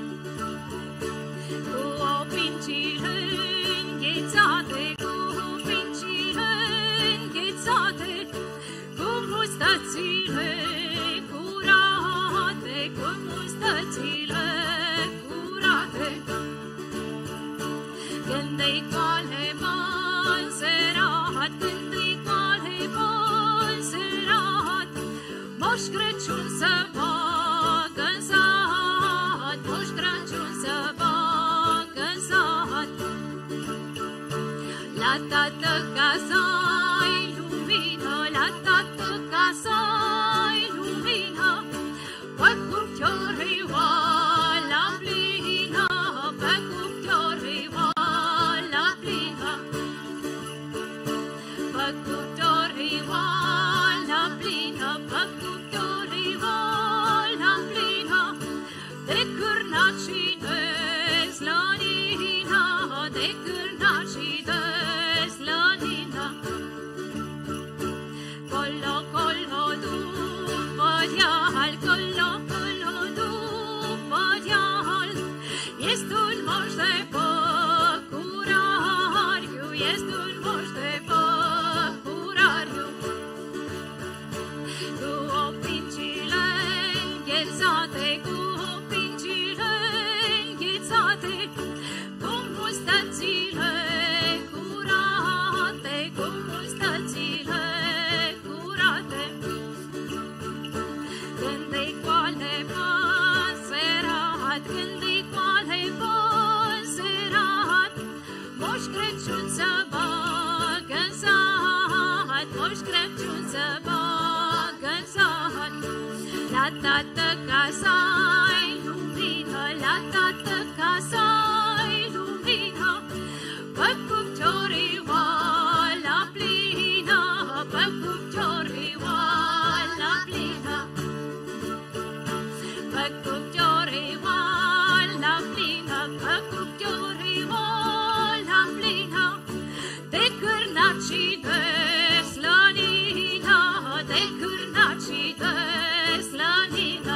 cu opincile înghețate, cu opincile înghețate, cu mustățile curate, cu mustățile când-i coale monserat, când-i coale monserat, Moș Crăciun să bagă în sat, Moș Crăciun să bagă în sat. La tată casa-i lumină, la tată casa-i lumină, pe cuptorii oala plină, pe cuptorii oala plină, pe cuptorii oala plină, pe cuptorii oala plină, de cârnați și de slănină, de cârnați și de slănină. Colo, colo după deal, colo, colo după deal, este un moș de păcurariu, este un moș de păcurariu, cu opincile înghețate, cu opincile înghețate, cu mustățile curate, cu mustățile curate. Când-i coale monserat, când-i coale monserat, Moș Crăciun să bagă în sat, Moș Crăciun să bagă în sat. La tată casa-i lumină, la tată casa-i lumină, pe cuptorii oala plină, pe cuptorii oala plină, pe cuptorii oala plină, pe cuptorii oala plină, de cârnați și de slănină, de cârnați și de slănină.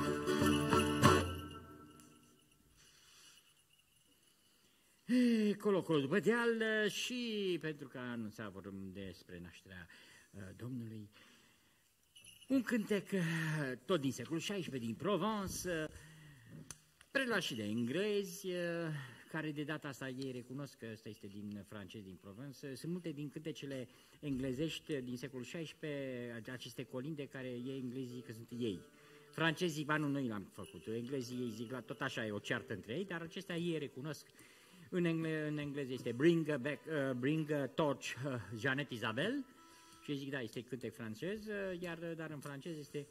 Colo-colo după deal și pentru că anunța vorbim despre nașterea Domnului, un cântec tot din secolul XVI, din Provence, preluat și de englezi, care de data asta ei recunosc că ăsta este din francez, din Provence. Sunt multe din cântecele englezești din secolul XVI, aceste colinde care ei englezii zic că sunt ei. Francezii, ba nu, noi l-am făcut, englezii ei zic la tot așa, e o ceartă între ei, dar acestea ei recunosc. În engleză este Bring a Torch, Jeannette Isabelle, și zic, da, este cântec francez, dar în francez este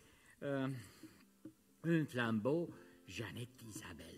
Un flambeau, Jeannette Isabelle.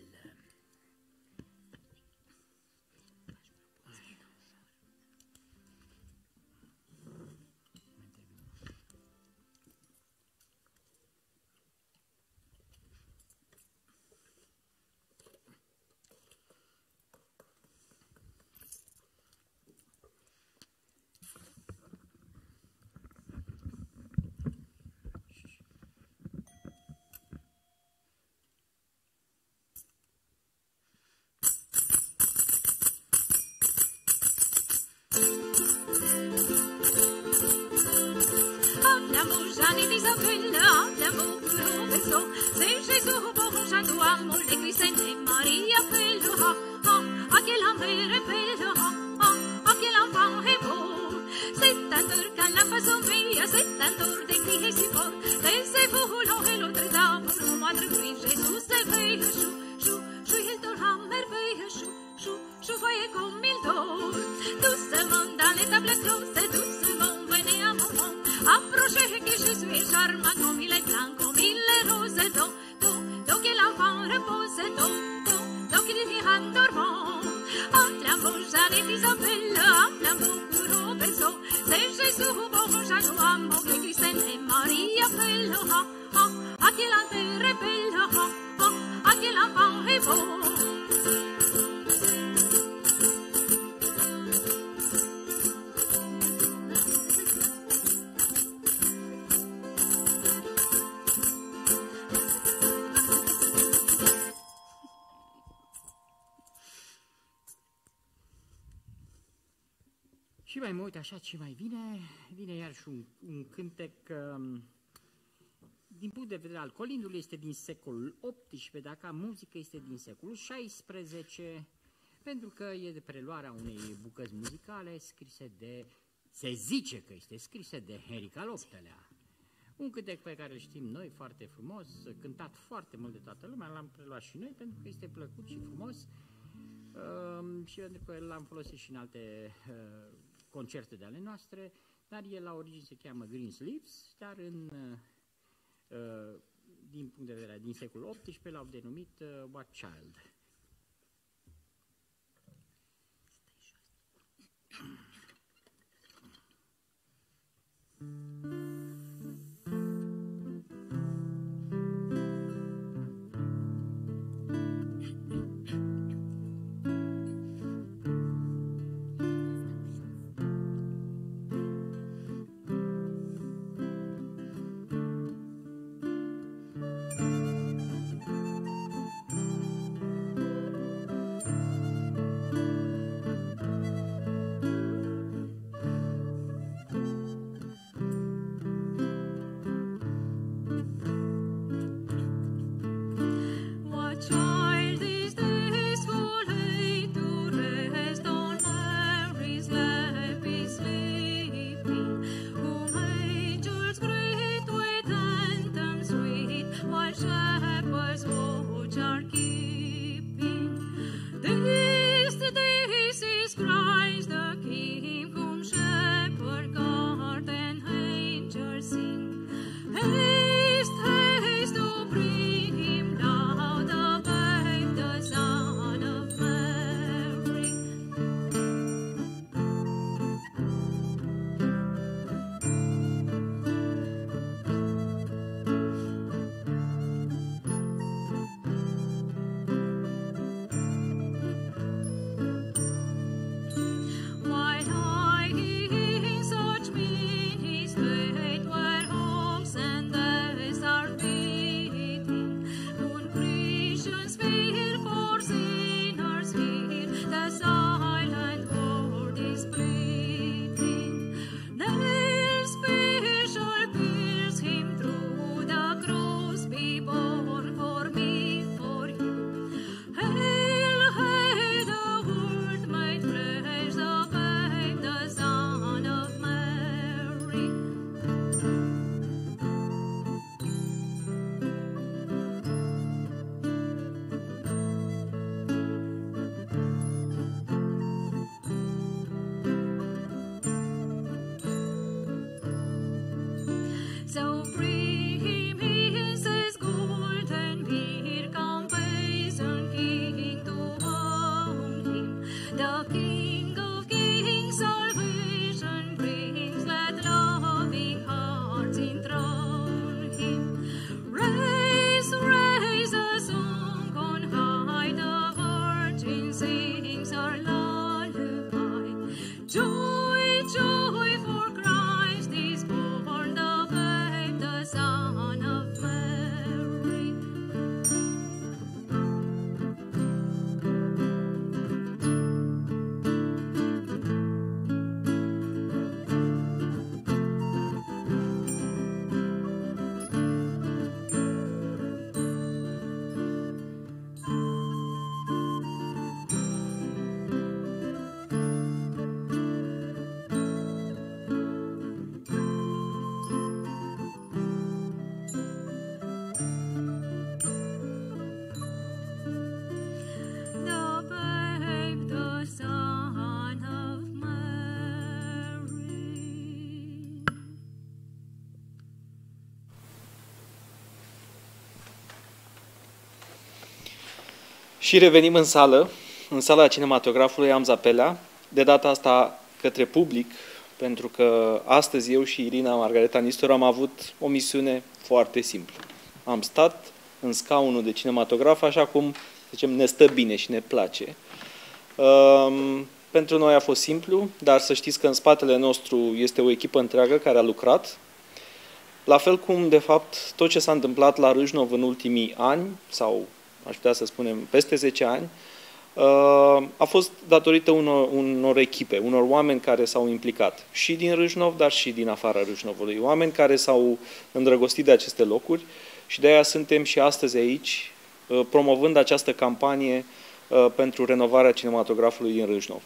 Jeanne Isabella, l'amour que l'on vaisseau, c'est Jésus, bon château, amour de Christ et Maria, belle, à quelle mère est belle, à quel enfant est beau. C'est un tour qu'à la façon mia, c'est un tour de qui est si fort, laissez-vous l'un et l'autre d'amour, au moindre cri, Jésus s'éveille, chou, chou, chou, il dort à merveille, chou, chou, chou, voyez comme il dort, doucement dans les tablettes roses, doucement, venez à mon nom, approchez que Jésus est charmant, comme il est blanc, comme il est rose, donc que l'enfant repose, donc il est endormant, entre l'amour, Jeanne et Isabelle, entre l'amour, Robinson, c'est Jésus, bon Jeannot, amour, que Christ et Maria, belle, à quel enterre est belle, à quel enfant est beau. Și mai mă uit așa ce mai vine iarăși un cântec, din punct de vedere al colindului este din secolul XVIII, dacă muzică este din secolul XVI, pentru că e de preluarea unei bucăți muzicale scrise se zice că este scrise de Henric al VIII-lea. Un cântec pe care îl știm noi foarte frumos, cântat foarte mult de toată lumea, l-am preluat și noi pentru că este plăcut și frumos și pentru că l-am folosit și în alte concerte de ale noastre, dar el la origine se cheamă Greensleeves, dar din punct de vedere din secolul XVIII l-au denumit What Child. Și revenim în sală, în sala cinematografului Am Zapelea, de data asta către public, pentru că astăzi eu și Irina Margareta Nistor am avut o misiune foarte simplă. Am stat în scaunul de cinematograf, așa cum, zicem, ne stă bine și ne place. Pentru noi a fost simplu, dar să știți că în spatele nostru este o echipă întreagă care a lucrat. La fel cum, de fapt, tot ce s-a întâmplat la Râșnov în ultimii ani, sau aș putea să spunem peste 10 ani, a fost datorită unor echipe, unor oameni care s-au implicat și din Râșnov, dar și din afara Râșnovului. Oameni care s-au îndrăgostit de aceste locuri și de aia suntem și astăzi aici, promovând această campanie pentru renovarea cinematografului din Râșnov.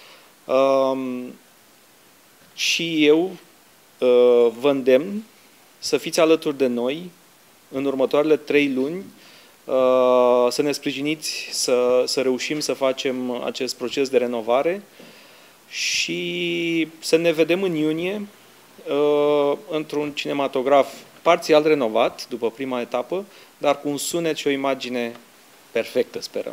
Și eu vă îndemn să fiți alături de noi în următoarele 3 luni, să ne sprijiniți, să reușim să facem acest proces de renovare și să ne vedem în iunie într-un cinematograf parțial renovat, după prima etapă, dar cu un sunet și o imagine perfectă, sperăm.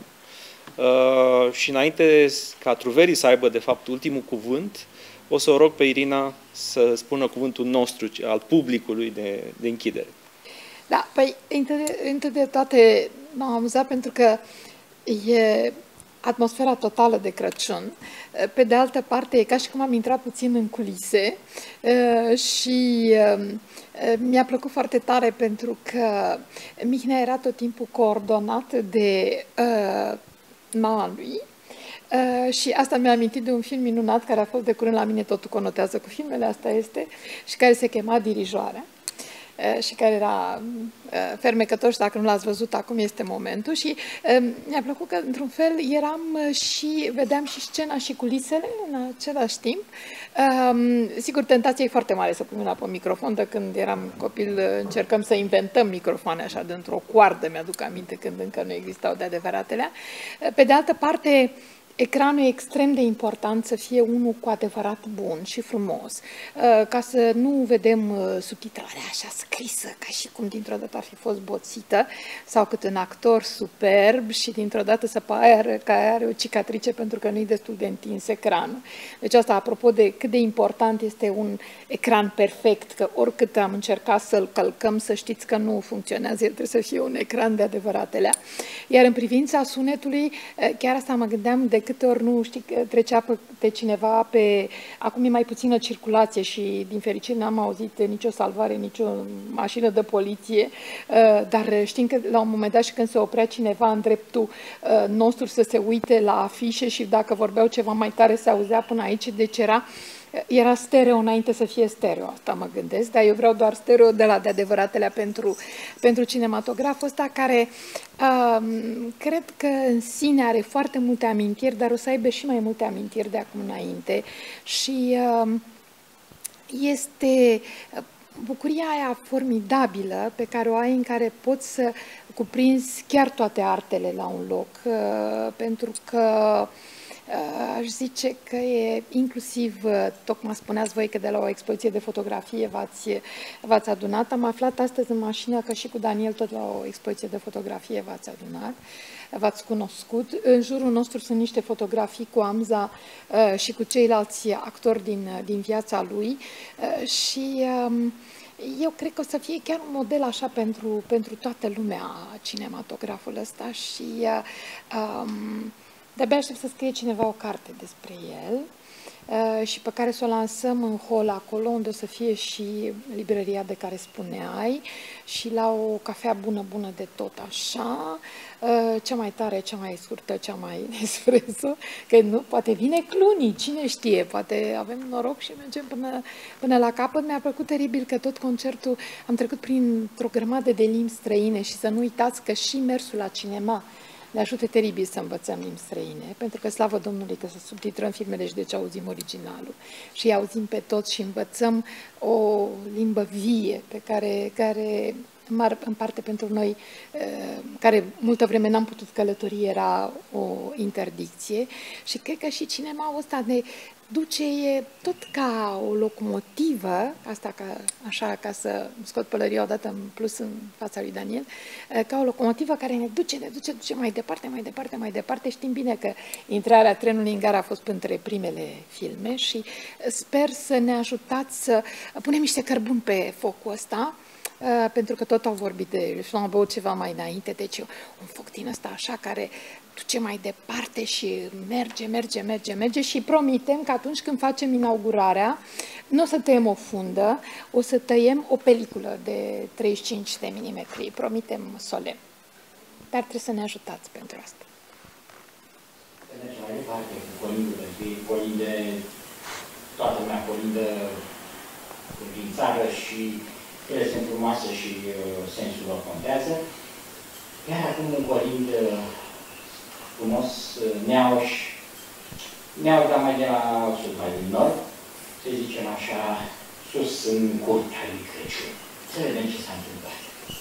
Și înainte ca Truverii să aibă, de fapt, ultimul cuvânt, o să o rog pe Irina să spună cuvântul nostru, al publicului de închidere. Da, păi, întâi de toate m-am amuzat pentru că e atmosfera totală de Crăciun. Pe de altă parte, e ca și cum am intrat puțin în culise și mi-a plăcut foarte tare pentru că Mihnea era tot timpul coordonat de mama lui. Și asta mi-a amintit de un film minunat care a fost de curând la mine, totul conotează cu filmele, asta este, și care se chema Dirijoarea. Și care era fermecător și dacă nu l-ați văzut, acum este momentul. Și mi-a plăcut că, într-un fel, vedeam și scena și culisele în același timp. Sigur, tentația e foarte mare să pun mâna pe microfon, de când eram copil încercăm să inventăm microfoane așa, dintr-o coardă, mi-aduc aminte, când încă nu existau de adevăratele. Pe de altă parte, ecranul e extrem de important să fie unul cu adevărat bun și frumos, ca să nu vedem subtitrarea așa scrisă, ca și cum dintr-o dată ar fi fost boțită, sau cât un actor superb și dintr-o dată să pară că are o cicatrice pentru că nu-i destul de întins ecranul. Deci asta, apropo de cât de important este un ecran perfect, că oricât am încercat să-l călcăm, să știți că nu funcționează, el trebuie să fie un ecran de adevăratelea. Iar în privința sunetului, chiar asta mă gândeam, de câte ori nu știi, trecea pe cineva pe... Acum e mai puțină circulație și, din fericire, n-am auzit nicio salvare, nicio mașină de poliție, dar știm că la un moment dat și când se oprea cineva în dreptul nostru să se uite la afișe și dacă vorbeau ceva mai tare se auzea până aici, deci era stereo înainte să fie stereo, asta mă gândesc, dar eu vreau doar stereo de adevăratelea pentru cinematograful ăsta, care cred că în sine are foarte multe amintiri, dar o să aibă și mai multe amintiri de acum înainte și este bucuria aia formidabilă pe care o ai, în care poți să cuprinzi chiar toate artele la un loc, pentru că aș zice că e inclusiv, tocmai spuneați voi că de la o expoziție de fotografie v-ați adunat. Am aflat astăzi în mașină că și cu Daniel tot la o expoziție de fotografie v-ați adunat, v-ați cunoscut. În jurul nostru sunt niște fotografii cu Amza și cu ceilalți actori din viața lui și eu cred că o să fie chiar un model așa pentru toată lumea cinematograful ăsta și de-abia aștept să scrie cineva o carte despre el și pe care să o lansăm în hol acolo unde o să fie și librăria de care spuneai și la o cafea bună de tot așa, cea mai tare, cea mai scurtă, cea mai espresso, că nu, poate vine Cluny, cine știe, poate avem noroc și mergem până la capăt. Mi-a plăcut teribil că tot concertul am trecut printr-o grămadă de limbi străine și să nu uitați că și mersul la cinema ne ajută teribil să învățăm limbi străine, pentru că, slavă Domnului, că să subtitrăm filmele și deci auzim originalul. Și auzim pe toți și învățăm o limbă vie pe care în parte pentru noi, care multă vreme n-am putut călători, era o interdicție și cred că și cinemaul ăsta ne duce tot ca o locomotivă, asta ca să scot pălăria odată în plus în fața lui Daniel, ca o locomotivă care ne duce mai departe. Știm bine că Intrarea trenului în gara a fost printre primele filme și sper să ne ajutați să punem niște cărbuni pe focul ăsta, pentru că tot au vorbit de Flambeau ceva mai înainte, deci un foc din ăsta așa care duce mai departe și merge și promitem că atunci când facem inaugurarea nu o să tăiem o fundă, o să tăiem o peliculă de 35 de milimetri, promitem solemn. Dar trebuie să ne ajutați pentru asta. Să mergem mai departe cu colindele, colinde, toată lumea colindă din țară și ele sunt frumoase și sensul lor contează. Iar acum un colind frumos, Neauș, dar mai de la sud, mai din nord, să zicem așa, sus în curtea lui Crăciun. Să vedem ce s-a întâmplat.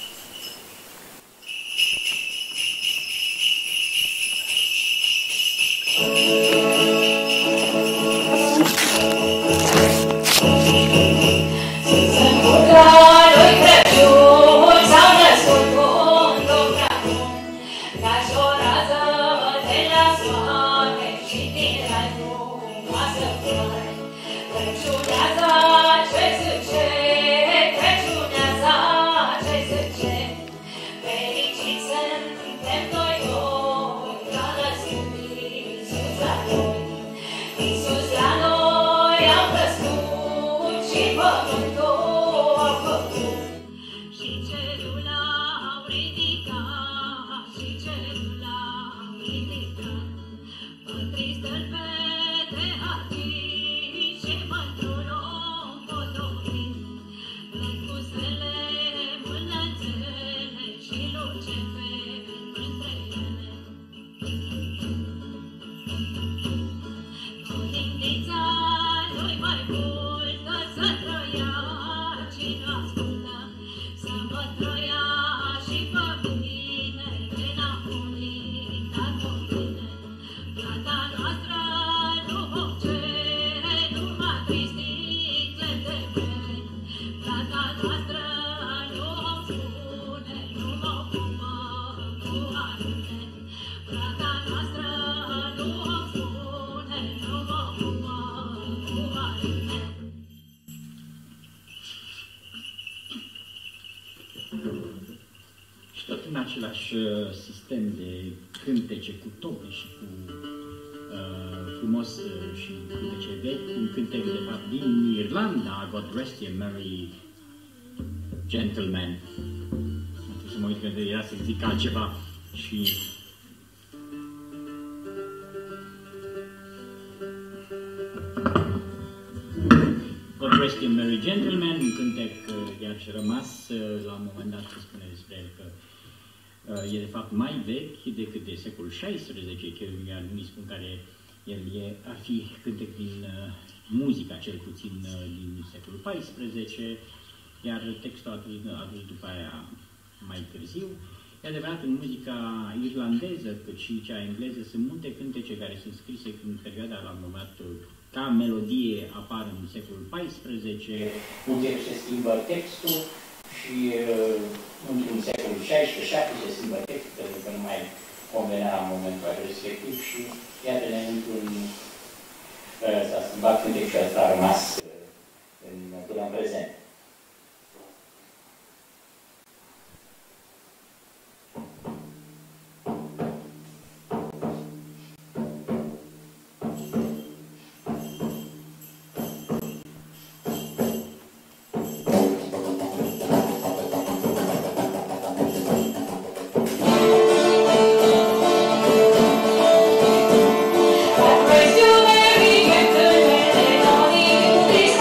Același sistem de cântece cu tobe și cu frumos și cântece vechi, un cântec de fapt din Irlanda, God Rest Ye Merry Gentlemen. Atunci să mă uit că era să zic altceva și... God Rest Ye Merry Gentlemen, un cântec iar și rămas la un moment dat să spune despre el că e de fapt mai vechi decât de secolul XVI, iar unii spun care el ar fi cântec din muzica, cel puțin din secolul XIV, iar textul a dus după aia mai târziu. E adevărat, în muzica irlandeză, cât și cea engleză, sunt multe cântece care sunt scrise în perioada la un moment dat, ca melodie apar în secolul XIV, unde se schimbă textul, și într-un secolul XVI-XVII se schimbă textul, pentru că nu mai convenea la momentul respectiv și iată-ne într-un... s-a schimbat cântec și asta a rămas până în prezent. Praise you, Mary, gentle, and all the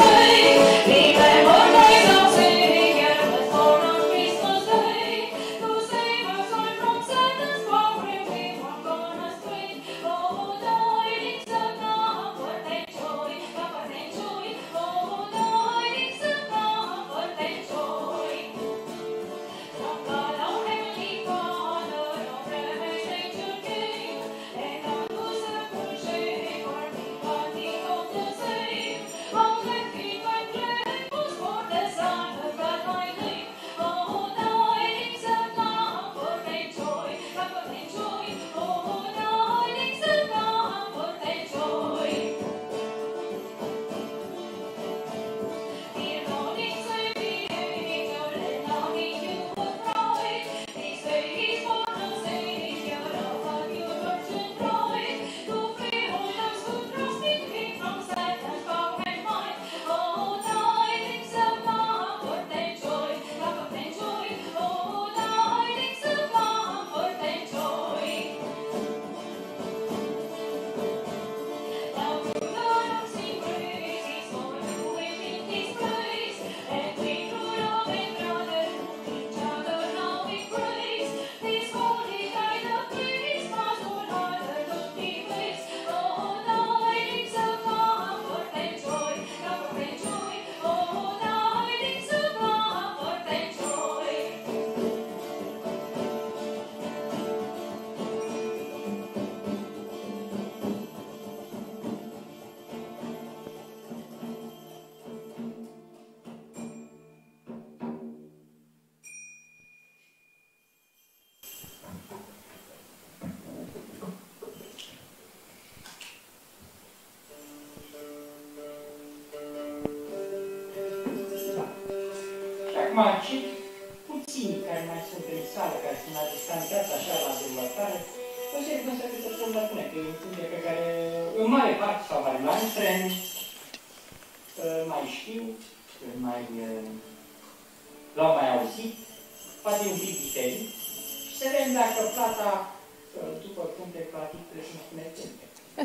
acum cei puțini care mai sunt în sală, care sunt la distanțați așa la dezvoltare, o să recunosc că se pot pune, că e un funcție pe care în mare parte sau mai la tren, mai știu, mai l-au mai auzit, poate un pic diferit, și să vedem dacă plata, după puncte platit, trebuie să-mi spuneți puncte.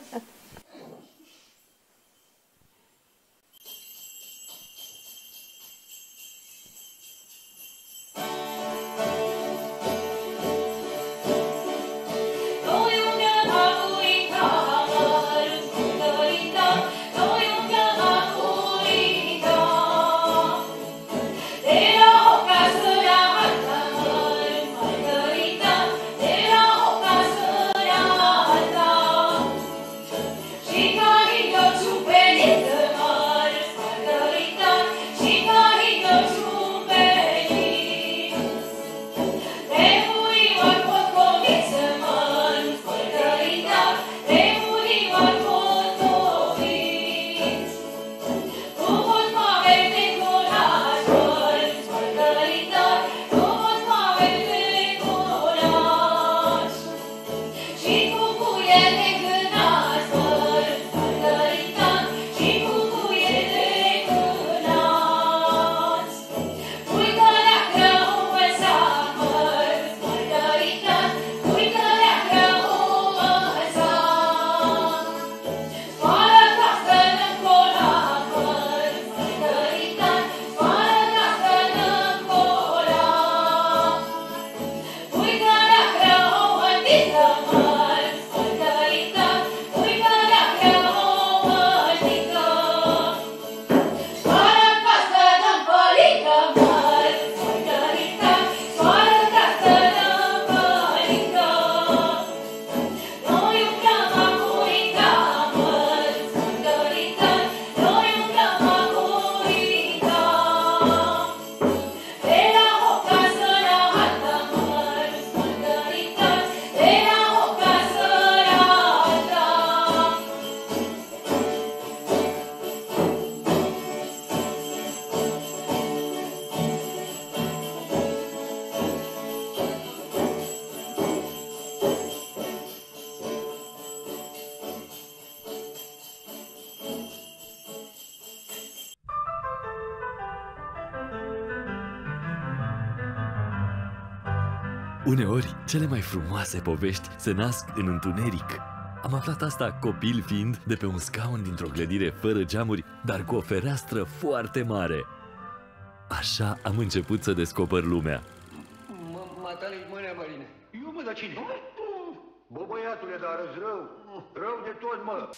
Uneori, cele mai frumoase povești se nasc în întuneric. Am aflat asta copil fiind de pe un scaun dintr-o clădire fără geamuri, dar cu o fereastră foarte mare. Așa am început să descoper lumea. Matale, mă, nea Marine. Eu, mă, dar cine? Bă, băiatule, dar răzi rău. Rău de tot, mă.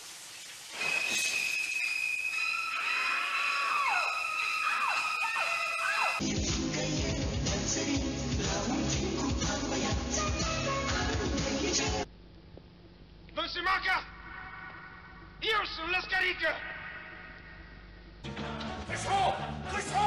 Simaca! Eu sunt Lăscărică! Cășo! Cășo!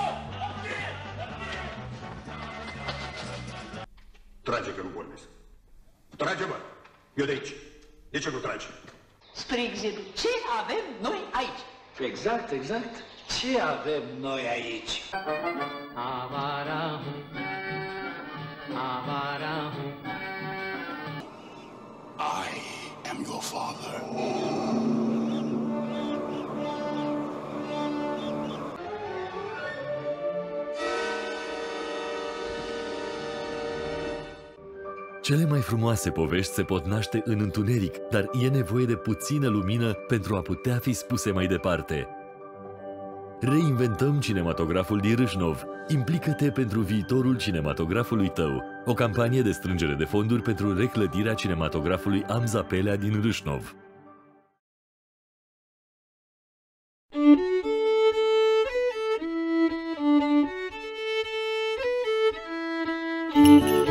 Trage că nu vorbesc. Trage, mă! Eu de aici. De ce nu trage? Spre exemplu, ce avem noi aici? Exact, exact. Ce avem noi aici? Avara, avara. I am your father. Cele mai frumoase povești se pot naște în întuneric, dar e nevoie de puțină lumină pentru a putea fi spuse mai departe. Reinventăm cinematograful din Râșnov. Implică-te pentru viitorul cinematografului tău. O campanie de strângere de fonduri pentru reclădirea cinematografului Amza Pelea din Râșnov. Thank you.